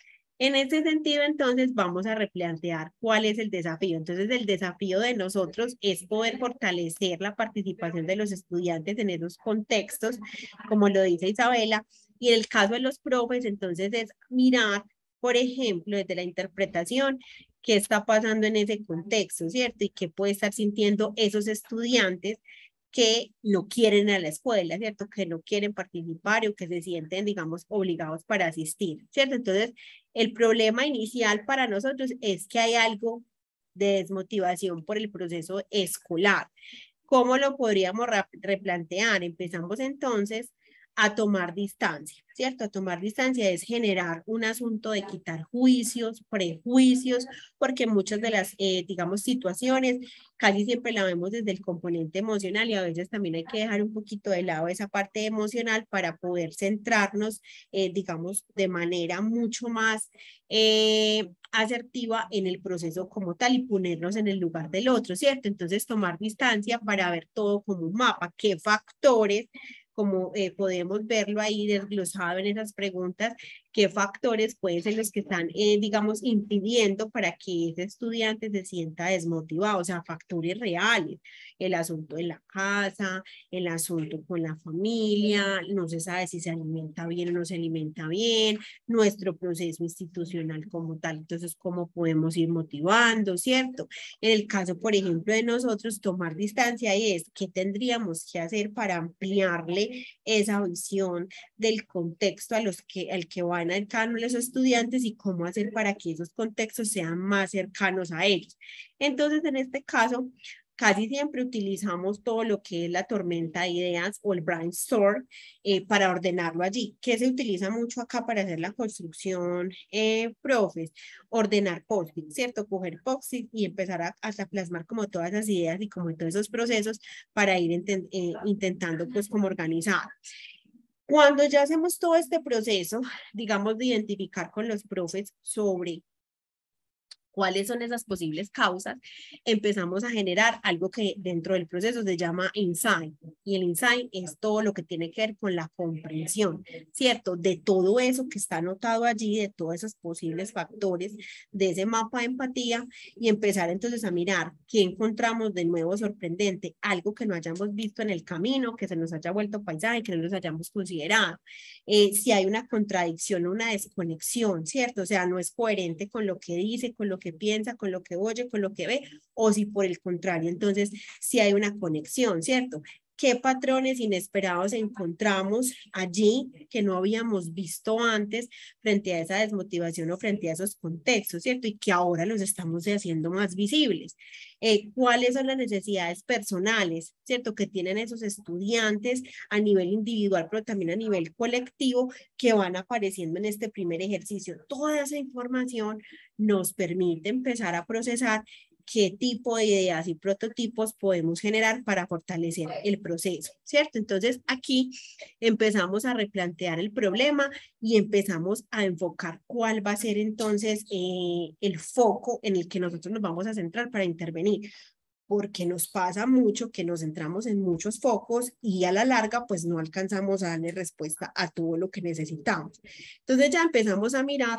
En ese sentido, entonces, vamos a replantear cuál es el desafío. Entonces, el desafío de nosotros es poder fortalecer la participación de los estudiantes en esos contextos, como lo dice Isabela, y en el caso de los profes, entonces, es mirar, por ejemplo, desde la interpretación, qué está pasando en ese contexto, ¿cierto? Y qué puede estar sintiendo esos estudiantes que no quieren a la escuela, ¿cierto? Que no quieren participar o que se sienten, digamos, obligados para asistir, ¿cierto? Entonces, el problema inicial para nosotros es que hay algo de desmotivación por el proceso escolar. ¿Cómo lo podríamos replantear? Empezamos entonces a tomar distancia, ¿cierto? A tomar distancia es generar un asunto de quitar juicios, prejuicios, porque muchas de las, eh, digamos, situaciones casi siempre la vemos desde el componente emocional y a veces también hay que dejar un poquito de lado esa parte emocional para poder centrarnos, eh, digamos, de manera mucho más eh, asertiva en el proceso como tal y ponernos en el lugar del otro, ¿cierto? Entonces tomar distancia para ver todo como un mapa, qué factores, como eh, podemos verlo ahí desglosado en esas preguntas, qué factores pueden ser los que están, eh, digamos, impidiendo para que ese estudiante se sienta desmotivado, o sea, factores reales, el asunto en la casa, el asunto con la familia, no se sabe si se alimenta bien o no se alimenta bien, nuestro proceso institucional como tal, entonces, ¿cómo podemos ir motivando, cierto? En el caso, por ejemplo, de nosotros, tomar distancia y es, ¿qué tendríamos que hacer para ampliarle esa visión del contexto a los que, al que van cercanos los estudiantes y cómo hacer para que esos contextos sean más cercanos a ellos? Entonces, en este caso, casi siempre utilizamos todo lo que es la tormenta de ideas o el brainstorm eh, para ordenarlo allí. ¿Qué se utiliza mucho acá para hacer la construcción, eh, profes? Ordenar post-it, ¿cierto? Coger post-it y empezar a, a plasmar como todas esas ideas y como todos esos procesos para ir eh, intentando pues como organizar. Cuando ya hacemos todo este proceso, digamos, de identificar con los profes sobre cuáles son esas posibles causas, empezamos a generar algo que dentro del proceso se llama insight. Y el insight es todo lo que tiene que ver con la comprensión, ¿cierto? De todo eso que está anotado allí, de todos esos posibles factores de ese mapa de empatía y empezar entonces a mirar qué encontramos de nuevo sorprendente, algo que no hayamos visto en el camino, que se nos haya vuelto paisaje, que no nos hayamos considerado. Eh, si hay una contradicción o una desconexión, ¿cierto? O sea, no es coherente con lo que dice, con lo que que piensa, con lo que oye, con lo que ve, o si por el contrario, entonces, si hay una conexión, ¿cierto? ¿Qué patrones inesperados encontramos allí que no habíamos visto antes frente a esa desmotivación o frente a esos contextos, ¿cierto? Y que ahora los estamos haciendo más visibles. Eh, ¿Cuáles son las necesidades personales, ¿cierto? Que tienen esos estudiantes a nivel individual, pero también a nivel colectivo, que van apareciendo en este primer ejercicio. Toda esa información nos permite empezar a procesar qué tipo de ideas y prototipos podemos generar para fortalecer el proceso, ¿cierto? Entonces aquí empezamos a replantear el problema y empezamos a enfocar cuál va a ser entonces eh, el foco en el que nosotros nos vamos a centrar para intervenir. porque nos pasa mucho que nos centramos en muchos focos y a la larga pues no alcanzamos a darle respuesta a todo lo que necesitamos. Entonces ya empezamos a mirar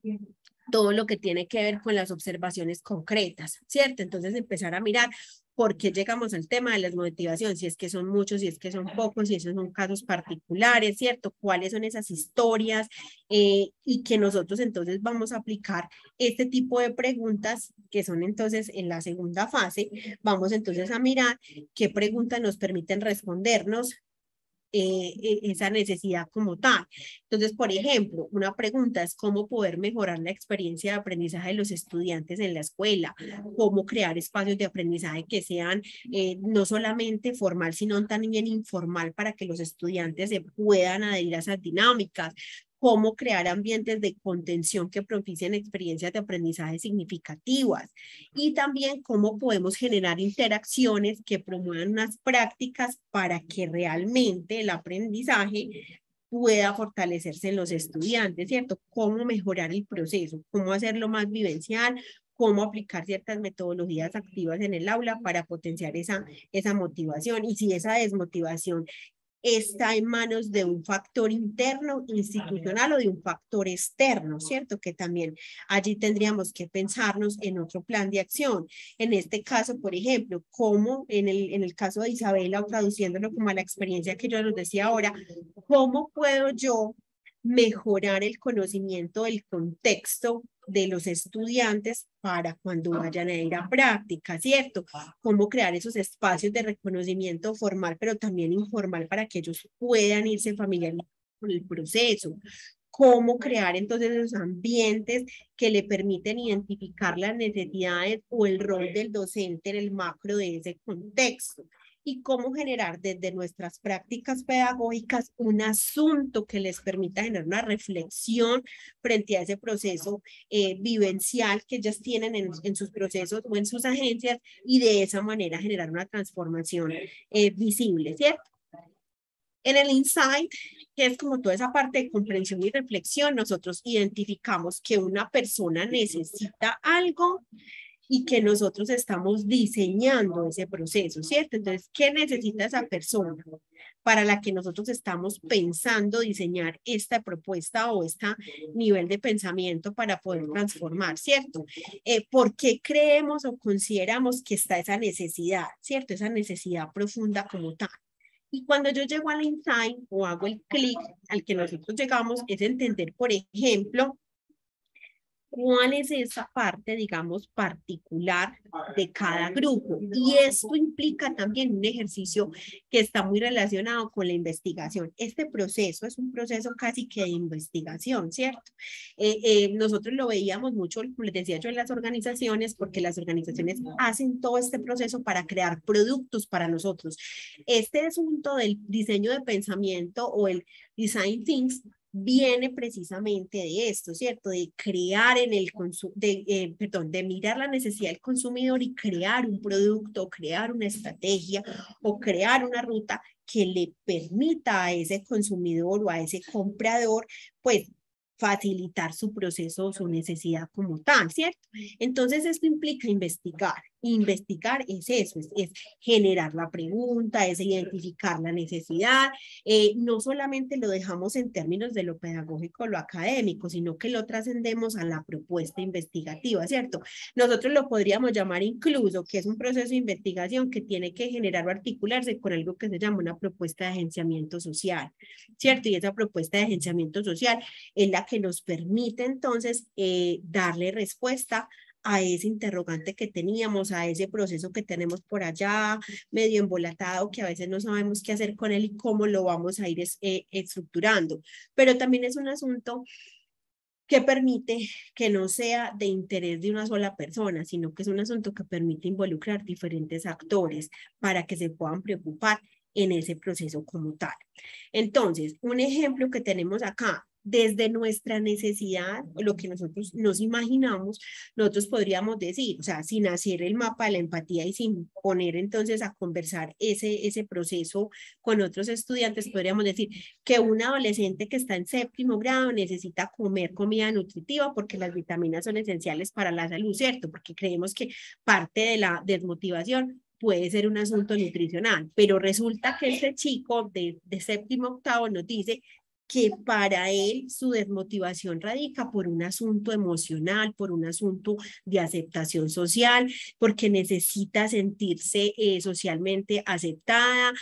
todo lo que tiene que ver con las observaciones concretas, ¿cierto? Entonces empezar a mirar por qué llegamos al tema de las motivaciones, si es que son muchos, si es que son pocos, si esos son casos particulares, ¿cierto? ¿Cuáles son esas historias? Eh, y que nosotros entonces vamos a aplicar este tipo de preguntas que son entonces en la segunda fase, vamos entonces a mirar qué preguntas nos permiten respondernos Eh, esa necesidad como tal. Entonces, por ejemplo, una pregunta es cómo poder mejorar la experiencia de aprendizaje de los estudiantes en la escuela, cómo crear espacios de aprendizaje que sean eh, no solamente formal, sino también informal para que los estudiantes se puedan adherir a esas dinámicas, cómo crear ambientes de contención que propicien experiencias de aprendizaje significativas y también cómo podemos generar interacciones que promuevan unas prácticas para que realmente el aprendizaje pueda fortalecerse en los estudiantes, ¿cierto? Cómo mejorar el proceso, cómo hacerlo más vivencial, cómo aplicar ciertas metodologías activas en el aula para potenciar esa, esa motivación y si esa desmotivación está en manos de un factor interno institucional o de un factor externo, ¿cierto? Que también allí tendríamos que pensarnos en otro plan de acción. En este caso, por ejemplo, cómo en el, en el caso de Isabela, o traduciéndolo como a la experiencia que yo les decía ahora, ¿cómo puedo yo mejorar el conocimiento del contexto de los estudiantes para cuando vayan a ir a práctica, ¿cierto? Cómo crear esos espacios de reconocimiento formal, pero también informal para que ellos puedan irse familiarizando con el proceso. Cómo crear entonces esos ambientes que le permiten identificar las necesidades o el rol del docente en el macro de ese contexto. Y cómo generar desde nuestras prácticas pedagógicas un asunto que les permita generar una reflexión frente a ese proceso eh, vivencial que ellas tienen en, en sus procesos o en sus agencias y de esa manera generar una transformación eh, visible, ¿cierto? En el insight, que es como toda esa parte de comprensión y reflexión, nosotros identificamos que una persona necesita algo y que nosotros estamos diseñando ese proceso, ¿cierto? Entonces, ¿qué necesita esa persona para la que nosotros estamos pensando diseñar esta propuesta o este nivel de pensamiento para poder transformar, ¿cierto? Eh, ¿Por qué creemos o consideramos que está esa necesidad, ¿cierto? Esa necesidad profunda como tal. Y cuando yo llego al insight o hago el clic al que nosotros llegamos, es entender, por ejemplo, cuál es esa parte, digamos, particular de cada grupo. Y esto implica también un ejercicio que está muy relacionado con la investigación. Este proceso es un proceso casi que de investigación, ¿cierto? Eh, eh, nosotros lo veíamos mucho, como les decía yo, en las organizaciones, porque las organizaciones hacen todo este proceso para crear productos para nosotros. Este asunto del diseño de pensamiento o el design thinks viene precisamente de esto, ¿cierto? De crear en el consumo, de, eh, perdón, de mirar la necesidad del consumidor y crear un producto, crear una estrategia o crear una ruta que le permita a ese consumidor o a ese comprador, pues, facilitar su proceso o su necesidad como tal, ¿cierto? Entonces, esto implica investigar. Investigar es eso, es, es generar la pregunta, es identificar la necesidad. Eh, no solamente lo dejamos en términos de lo pedagógico o lo académico, sino que lo trascendemos a la propuesta investigativa, ¿cierto? Nosotros lo podríamos llamar incluso, que es un proceso de investigación que tiene que generar o articularse con algo que se llama una propuesta de agenciamiento social, ¿cierto? Y esa propuesta de agenciamiento social es la que nos permite entonces eh, darle respuesta a ese interrogante que teníamos, a ese proceso que tenemos por allá, medio embolatado, que a veces no sabemos qué hacer con él y cómo lo vamos a ir eh, estructurando. Pero también es un asunto que permite que no sea de interés de una sola persona, sino que es un asunto que permite involucrar diferentes actores para que se puedan preocupar en ese proceso como tal. Entonces, un ejemplo que tenemos acá, desde nuestra necesidad, lo que nosotros nos imaginamos, nosotros podríamos decir, o sea, sin hacer el mapa de la empatía y sin poner entonces a conversar ese, ese proceso con otros estudiantes, podríamos decir que un adolescente que está en séptimo grado necesita comer comida nutritiva porque las vitaminas son esenciales para la salud, ¿cierto? Porque creemos que parte de la desmotivación puede ser un asunto nutricional, pero resulta que este chico de, de séptimo octavo nos dice que para él su desmotivación radica por un asunto emocional, por un asunto de aceptación social, porque necesita sentirse eh, socialmente aceptada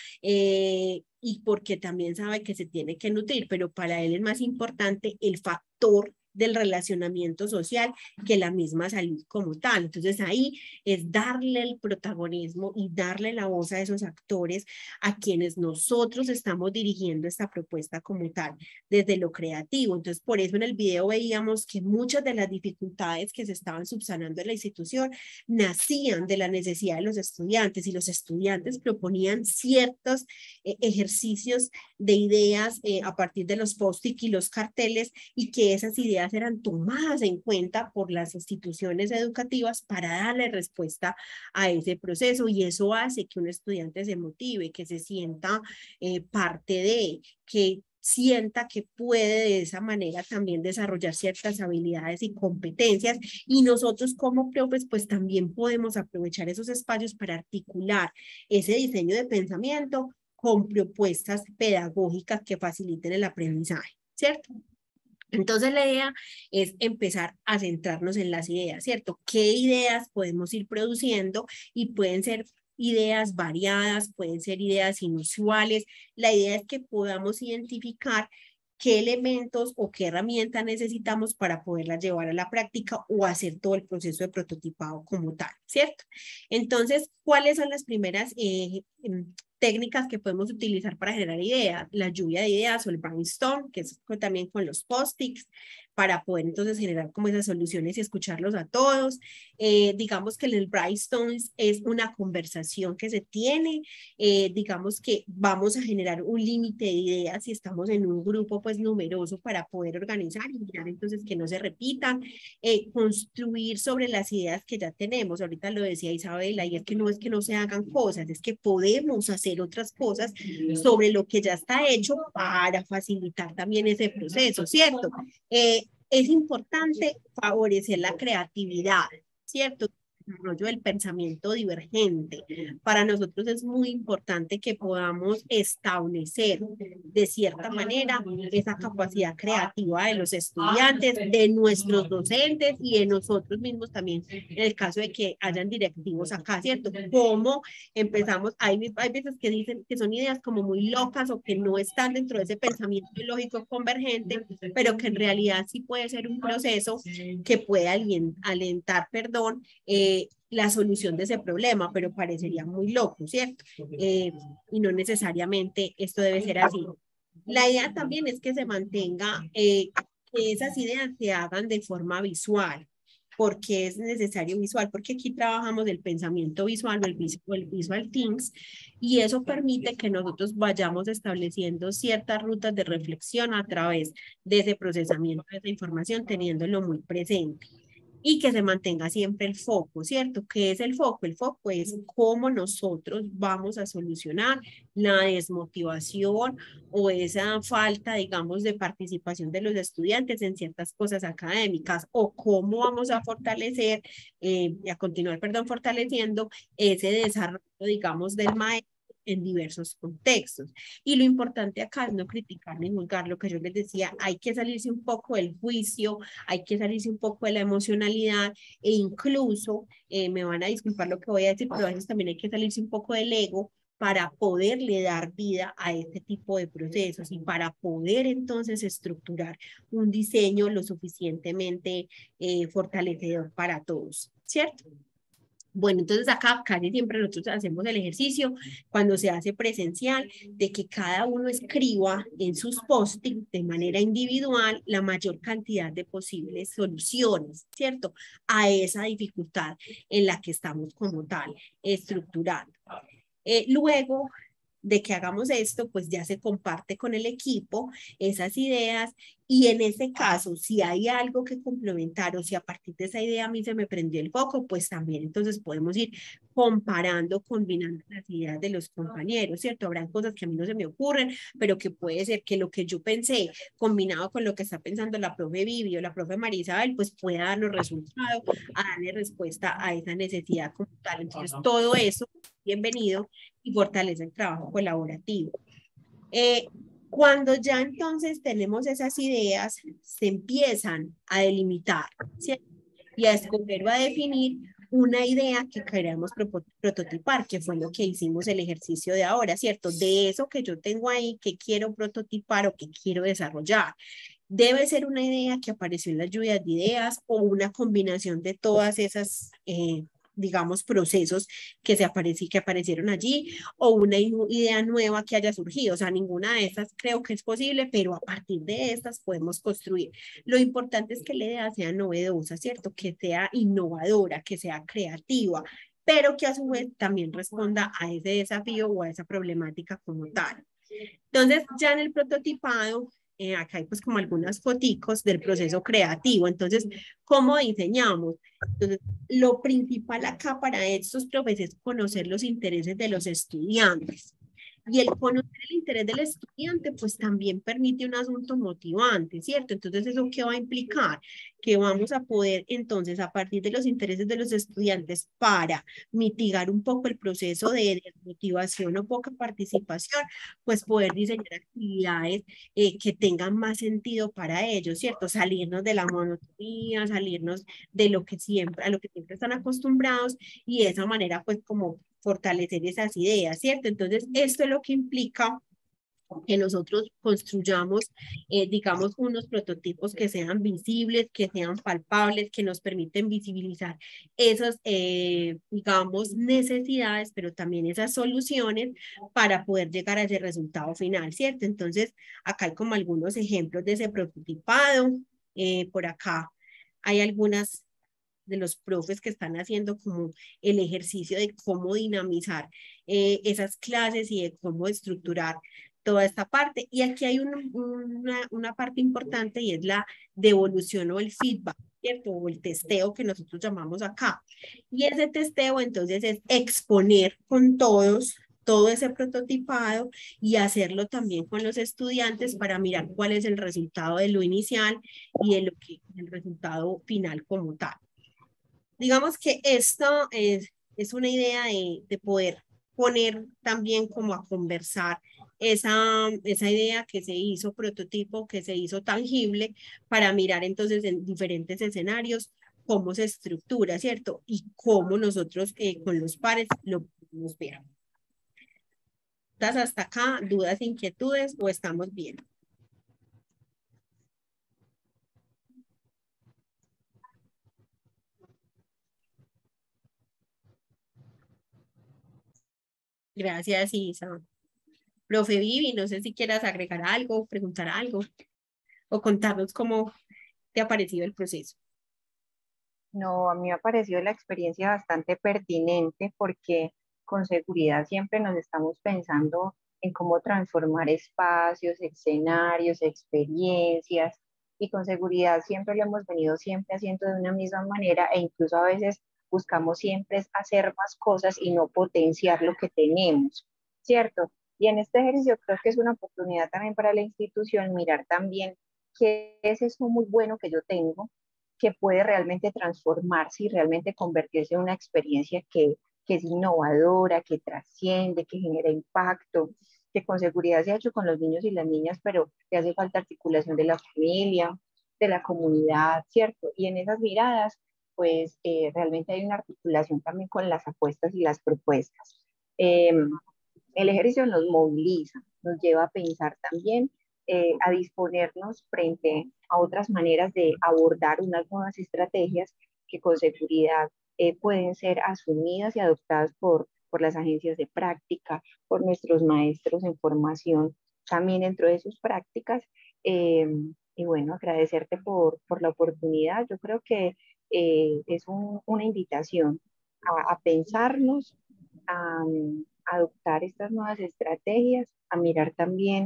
eh, y porque también sabe que se tiene que nutrir, pero para él es más importante el factor del relacionamiento social que la misma salud como tal. Entonces ahí es darle el protagonismo y darle la voz a esos actores a quienes nosotros estamos dirigiendo esta propuesta como tal, desde lo creativo. Entonces por eso en el video veíamos que muchas de las dificultades que se estaban subsanando en la institución nacían de la necesidad de los estudiantes y los estudiantes proponían ciertos eh, ejercicios de ideas eh, a partir de los post-it y los carteles y que esas ideas eran tomadas en cuenta por las instituciones educativas para darle respuesta a ese proceso y eso hace que un estudiante se motive, que se sienta eh, parte de, que sienta que puede de esa manera también desarrollar ciertas habilidades y competencias y nosotros como profes pues también podemos aprovechar esos espacios para articular ese diseño de pensamiento con propuestas pedagógicas que faciliten el aprendizaje, ¿cierto? Entonces la idea es empezar a centrarnos en las ideas, ¿cierto? ¿Qué ideas podemos ir produciendo? Y pueden ser ideas variadas, pueden ser ideas inusuales. La idea es que podamos identificar qué elementos o qué herramientas necesitamos para poderlas llevar a la práctica o hacer todo el proceso de prototipado como tal, ¿cierto? Entonces, ¿cuáles son las primeras eh, técnicas que podemos utilizar para generar ideas? La lluvia de ideas o el brainstorm, que es también con los post-its, para poder entonces generar como esas soluciones y escucharlos a todos. Eh, digamos que el brainstorm es una conversación que se tiene, eh, digamos que vamos a generar un límite de ideas si estamos en un grupo pues numeroso para poder organizar y mirar entonces que no se repitan, eh, construir sobre las ideas que ya tenemos. Ahorita lo decía Isabela, y es que no es que no se hagan cosas, es que podemos hacer otras cosas sobre lo que ya está hecho para facilitar también ese proceso, ¿cierto? Eh, es importante favorecer la creatividad, ¿cierto? El desarrollo del pensamiento divergente. Para nosotros es muy importante que podamos establecer de cierta manera esa capacidad creativa de los estudiantes, de nuestros docentes y de nosotros mismos también, en el caso de que hayan directivos acá, ¿cierto? ¿Cómo empezamos? Hay, hay veces que dicen que son ideas como muy locas o que no están dentro de ese pensamiento lógico convergente, pero que en realidad sí puede ser un proceso que puede alentar, perdón, eh, la solución de ese problema, pero parecería muy loco, ¿cierto? Eh, y no necesariamente esto debe ser así. La idea también es que se mantenga, eh, que esas ideas se hagan de forma visual. ¿Por qué es necesario visual? Porque aquí trabajamos el pensamiento visual, el visual, el visual thinks, y eso permite que nosotros vayamos estableciendo ciertas rutas de reflexión a través de ese procesamiento de esa información, teniéndolo muy presente. Y que se mantenga siempre el foco, ¿cierto? ¿Qué es el foco? El foco es cómo nosotros vamos a solucionar la desmotivación o esa falta, digamos, de participación de los estudiantes en ciertas cosas académicas o cómo vamos a fortalecer, eh, a continuar, perdón, fortaleciendo ese desarrollo, digamos, del maestro en diversos contextos. Y lo importante acá es no criticar ni juzgar, lo que yo les decía, hay que salirse un poco del juicio, hay que salirse un poco de la emocionalidad e incluso, eh, me van a disculpar lo que voy a decir, pero a veces también hay que salirse un poco del ego para poderle dar vida a este tipo de procesos y para poder entonces estructurar un diseño lo suficientemente eh, fortalecedor para todos, ¿cierto? Bueno, entonces acá casi siempre nosotros hacemos el ejercicio cuando se hace presencial de que cada uno escriba en sus post-it de manera individual la mayor cantidad de posibles soluciones, ¿cierto? A esa dificultad en la que estamos como tal estructurando. Eh, luego de que hagamos esto, pues ya se comparte con el equipo esas ideas Y en ese caso, si hay algo que complementar o si a partir de esa idea a mí se me prendió el foco, pues también entonces podemos ir comparando, combinando las ideas de los compañeros, ¿cierto? Habrán cosas que a mí no se me ocurren, pero que puede ser que lo que yo pensé, combinado con lo que está pensando la profe Vivi o la profe María Isabel, pues pueda darnos resultado, a darle respuesta a esa necesidad como tal. Entonces, todo eso, bienvenido, y fortalece el trabajo colaborativo. Eh, Cuando ya entonces tenemos esas ideas, se empiezan a delimitar, ¿cierto? Y a escoger o a definir una idea que queremos prototipar, que fue lo que hicimos el ejercicio de ahora, ¿cierto? De eso que yo tengo ahí, que quiero prototipar o que quiero desarrollar. Debe ser una idea que apareció en las lluvias de ideas o una combinación de todas esas eh, digamos, procesos que, se aparecí, que aparecieron allí, o una idea nueva que haya surgido. O sea, ninguna de estas creo que es posible, pero a partir de estas podemos construir. Lo importante es que la idea sea novedosa, ¿cierto? Que sea innovadora, que sea creativa, pero que a su vez también responda a ese desafío o a esa problemática como tal. Entonces, ya en el prototipado, eh, acá hay pues como algunas foticos del proceso creativo. Entonces, ¿cómo diseñamos? Entonces, lo principal acá para estos profes es conocer los intereses de los estudiantes. Y el conocer el interés del estudiante, pues también permite un asunto motivante, ¿cierto? Entonces, ¿eso qué va a implicar? Que vamos a poder, entonces, a partir de los intereses de los estudiantes, para mitigar un poco el proceso de desmotivación o poca participación, pues poder diseñar actividades eh, que tengan más sentido para ellos, ¿cierto? Salirnos de la monotonía, salirnos de lo que siempre, a lo que siempre están acostumbrados, y de esa manera, pues, como fortalecer esas ideas, ¿cierto? Entonces, esto es lo que implica que nosotros construyamos, eh, digamos, unos prototipos que sean visibles, que sean palpables, que nos permiten visibilizar esas, eh, digamos, necesidades, pero también esas soluciones para poder llegar a ese resultado final, ¿cierto? Entonces, acá hay como algunos ejemplos de ese prototipado. Eh, por acá hay algunas de los profes que están haciendo como el ejercicio de cómo dinamizar eh, esas clases y de cómo estructurar toda esta parte. Y aquí hay un, una, una parte importante, y es la devolución o el feedback, ¿cierto? O el testeo que nosotros llamamos acá. Y ese testeo entonces es exponer con todos todo ese prototipado y hacerlo también con los estudiantes para mirar cuál es el resultado de lo inicial y de lo que el resultado final como tal. Digamos que esto es, es una idea de, de poder poner también como a conversar esa, esa idea que se hizo prototipo, que se hizo tangible, para mirar entonces en diferentes escenarios cómo se estructura, ¿cierto? Y cómo nosotros eh, con los pares lo podemos ver. ¿Estás hasta acá? ¿Dudas, inquietudes o estamos bien? Gracias, Isa. Profe Vivi, no sé si quieras agregar algo, preguntar algo o contarnos cómo te ha parecido el proceso. No, a mí me ha parecido la experiencia bastante pertinente, porque con seguridad siempre nos estamos pensando en cómo transformar espacios, escenarios, experiencias, y con seguridad siempre lo hemos venido siempre haciendo de una misma manera, e incluso a veces buscamos siempre hacer más cosas y no potenciar lo que tenemos, ¿cierto? Y en este ejercicio creo que es una oportunidad también para la institución mirar también qué es eso muy bueno que yo tengo, que puede realmente transformarse y realmente convertirse en una experiencia que, que es innovadora, que trasciende, que genera impacto, que con seguridad se ha hecho con los niños y las niñas, pero que hace falta articulación de la familia, de la comunidad, ¿cierto? Y en esas miradas, pues eh, realmente hay una articulación también con las apuestas y las propuestas. Eh, el ejercicio nos moviliza, nos lleva a pensar también, eh, a disponernos frente a otras maneras de abordar unas nuevas estrategias que con seguridad eh, pueden ser asumidas y adoptadas por, por las agencias de práctica, por nuestros maestros en formación, también dentro de sus prácticas. Eh, y bueno, agradecerte por, por la oportunidad. Yo creo que eh, es un, una invitación a, a pensarnos, a, a adoptar estas nuevas estrategias, a mirar también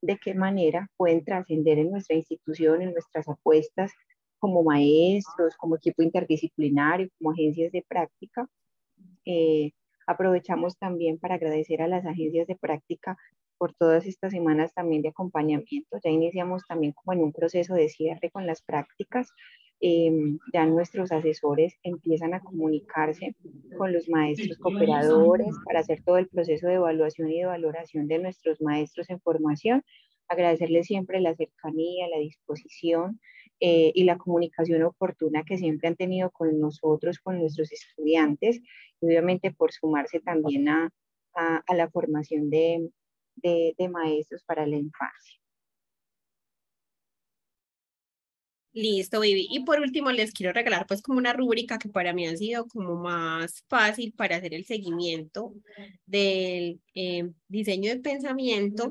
de qué manera pueden trascender en nuestra institución, en nuestras apuestas como maestros, como equipo interdisciplinario, como agencias de práctica. Eh, aprovechamos también para agradecer a las agencias de práctica por todas estas semanas también de acompañamiento. Ya iniciamos también como en un proceso de cierre con las prácticas. Eh, ya nuestros asesores empiezan a comunicarse con los maestros cooperadores para hacer todo el proceso de evaluación y de valoración de nuestros maestros en formación. Agradecerles siempre la cercanía, la disposición eh, y la comunicación oportuna que siempre han tenido con nosotros, con nuestros estudiantes, y obviamente por sumarse también a, a, a la formación de, de, de maestros para la infancia. Listo, Vivi. Y por último, les quiero regalar pues como una rúbrica que para mí ha sido como más fácil para hacer el seguimiento del eh, diseño de pensamiento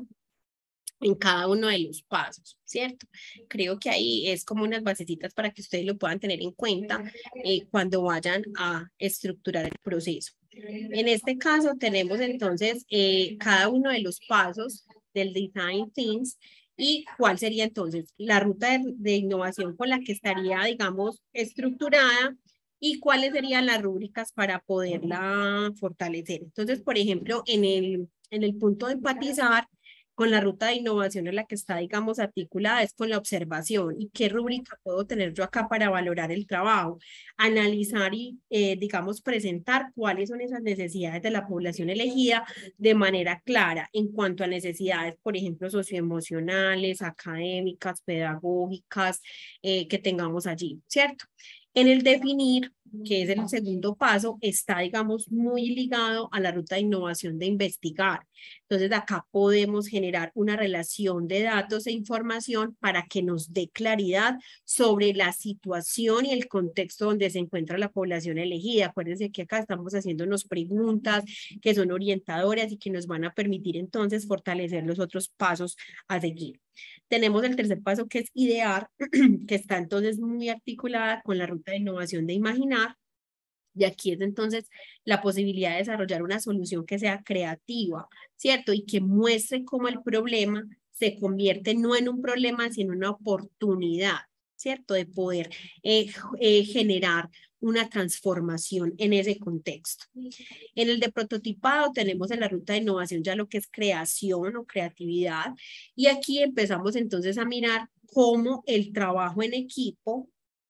en cada uno de los pasos, ¿cierto? Creo que ahí es como unas basecitas para que ustedes lo puedan tener en cuenta eh, cuando vayan a estructurar el proceso. En este caso tenemos entonces eh, cada uno de los pasos del Design Things y cuál sería entonces la ruta de, de innovación con la que estaría, digamos, estructurada y cuáles serían las rúbricas para poderla fortalecer. Entonces, por ejemplo, en el, en el punto de empatizar, con la ruta de innovación en la que está, digamos, articulada es con la observación. ¿Y qué rúbrica puedo tener yo acá para valorar el trabajo? Analizar y, eh, digamos, presentar cuáles son esas necesidades de la población elegida de manera clara en cuanto a necesidades, por ejemplo, socioemocionales, académicas, pedagógicas, eh, que tengamos allí, ¿cierto? En el definir, que es el segundo paso, está, digamos, muy ligado a la ruta de innovación de investigar. Entonces, acá podemos generar una relación de datos e información para que nos dé claridad sobre la situación y el contexto donde se encuentra la población elegida. Acuérdense que acá estamos haciéndonos preguntas que son orientadoras y que nos van a permitir entonces fortalecer los otros pasos a seguir. Tenemos el tercer paso que es idear, que está entonces muy articulada con la ruta de innovación de imaginar. Y aquí es entonces la posibilidad de desarrollar una solución que sea creativa, ¿cierto? Y que muestre cómo el problema se convierte no en un problema, sino en una oportunidad, ¿cierto? De poder eh, eh, generar una transformación en ese contexto. En el de prototipado tenemos en la ruta de innovación ya lo que es creación o creatividad. Y aquí empezamos entonces a mirar cómo el trabajo en equipo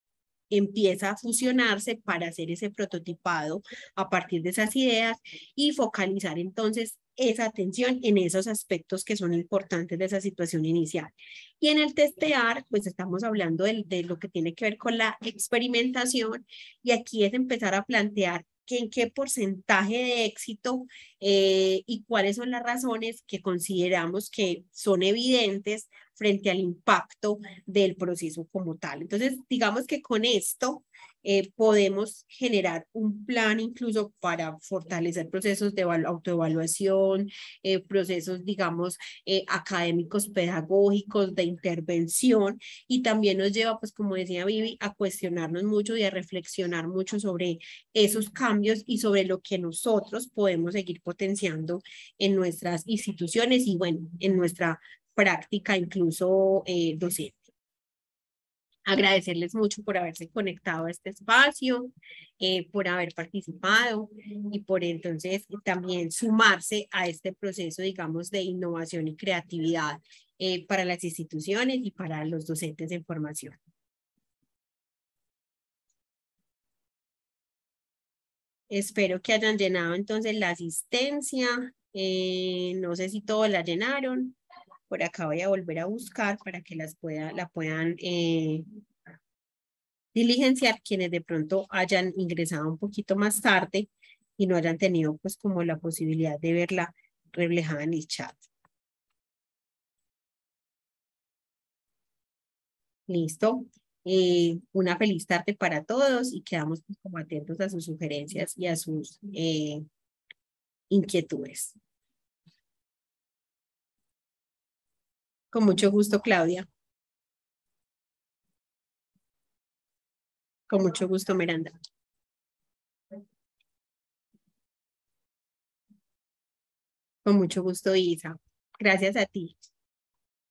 empieza a fusionarse para hacer ese prototipado a partir de esas ideas y focalizar entonces esa atención en esos aspectos que son importantes de esa situación inicial. Y en el testear, pues estamos hablando de, de lo que tiene que ver con la experimentación y aquí es empezar a plantear que en qué porcentaje de éxito eh, y cuáles son las razones que consideramos que son evidentes frente al impacto del proceso como tal. Entonces, digamos que con esto eh, podemos generar un plan incluso para fortalecer procesos de autoevaluación, eh, procesos, digamos, eh, académicos, pedagógicos, de intervención, y también nos lleva, pues como decía Vivi, a cuestionarnos mucho y a reflexionar mucho sobre esos cambios y sobre lo que nosotros podemos seguir potenciando en nuestras instituciones y, bueno, en nuestra práctica incluso eh, docente. Agradecerles mucho por haberse conectado a este espacio, eh, por haber participado y por entonces también sumarse a este proceso, digamos, de innovación y creatividad eh, para las instituciones y para los docentes en formación. Espero que hayan llenado entonces la asistencia. Eh, no sé si todos la llenaron. Por acá voy a volver a buscar para que las pueda, la puedan eh, diligenciar quienes de pronto hayan ingresado un poquito más tarde y no hayan tenido pues como la posibilidad de verla reflejada en el chat. Listo. Eh, una feliz tarde para todos y quedamos pues, como atentos a sus sugerencias y a sus eh, inquietudes. Con mucho gusto, Claudia. Con mucho gusto, Miranda. Con mucho gusto, Isa. Gracias a ti.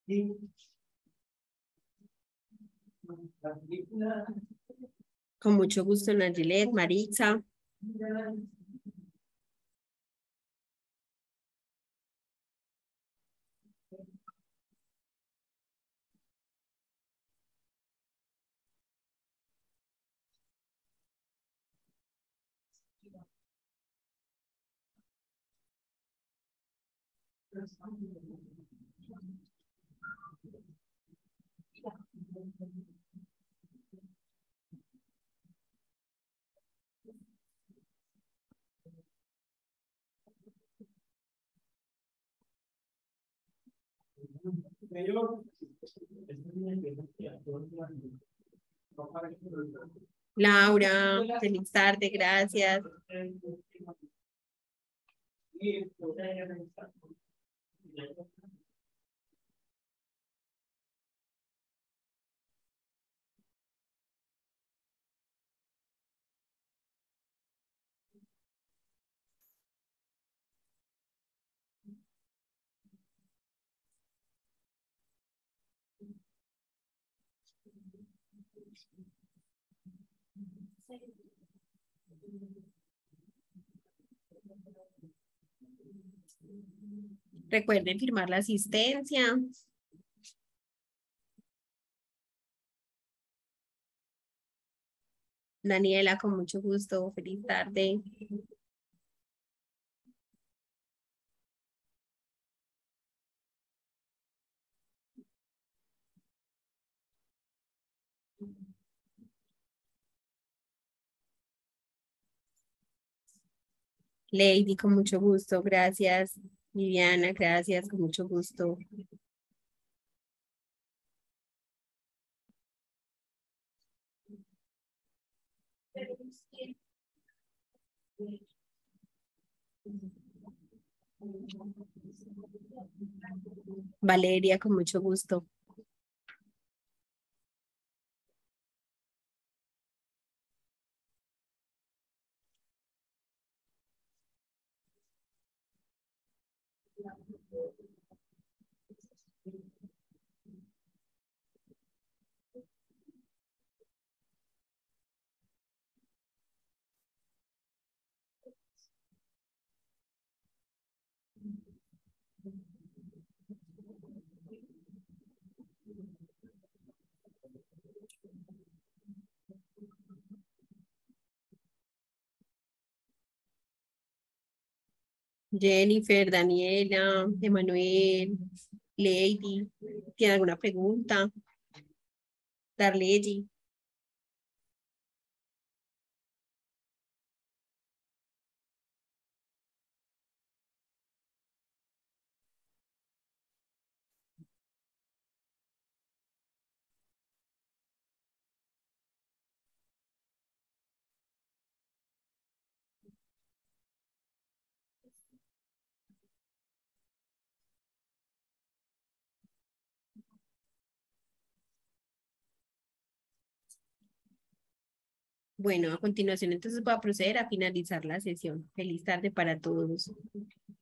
Con mucho gusto, Nayilet, Maritza. Laura, feliz tarde, gracias. Recuerden firmar la asistencia. Daniela, con mucho gusto. Feliz tarde. Lady, con mucho gusto. Gracias. Viviana, gracias. Con mucho gusto. Valeria, con mucho gusto. Jennifer, Daniela, Emanuel, Lady, ¿tiene alguna pregunta? Darley. Bueno, a continuación entonces voy a proceder a finalizar la sesión. Feliz tarde para todos.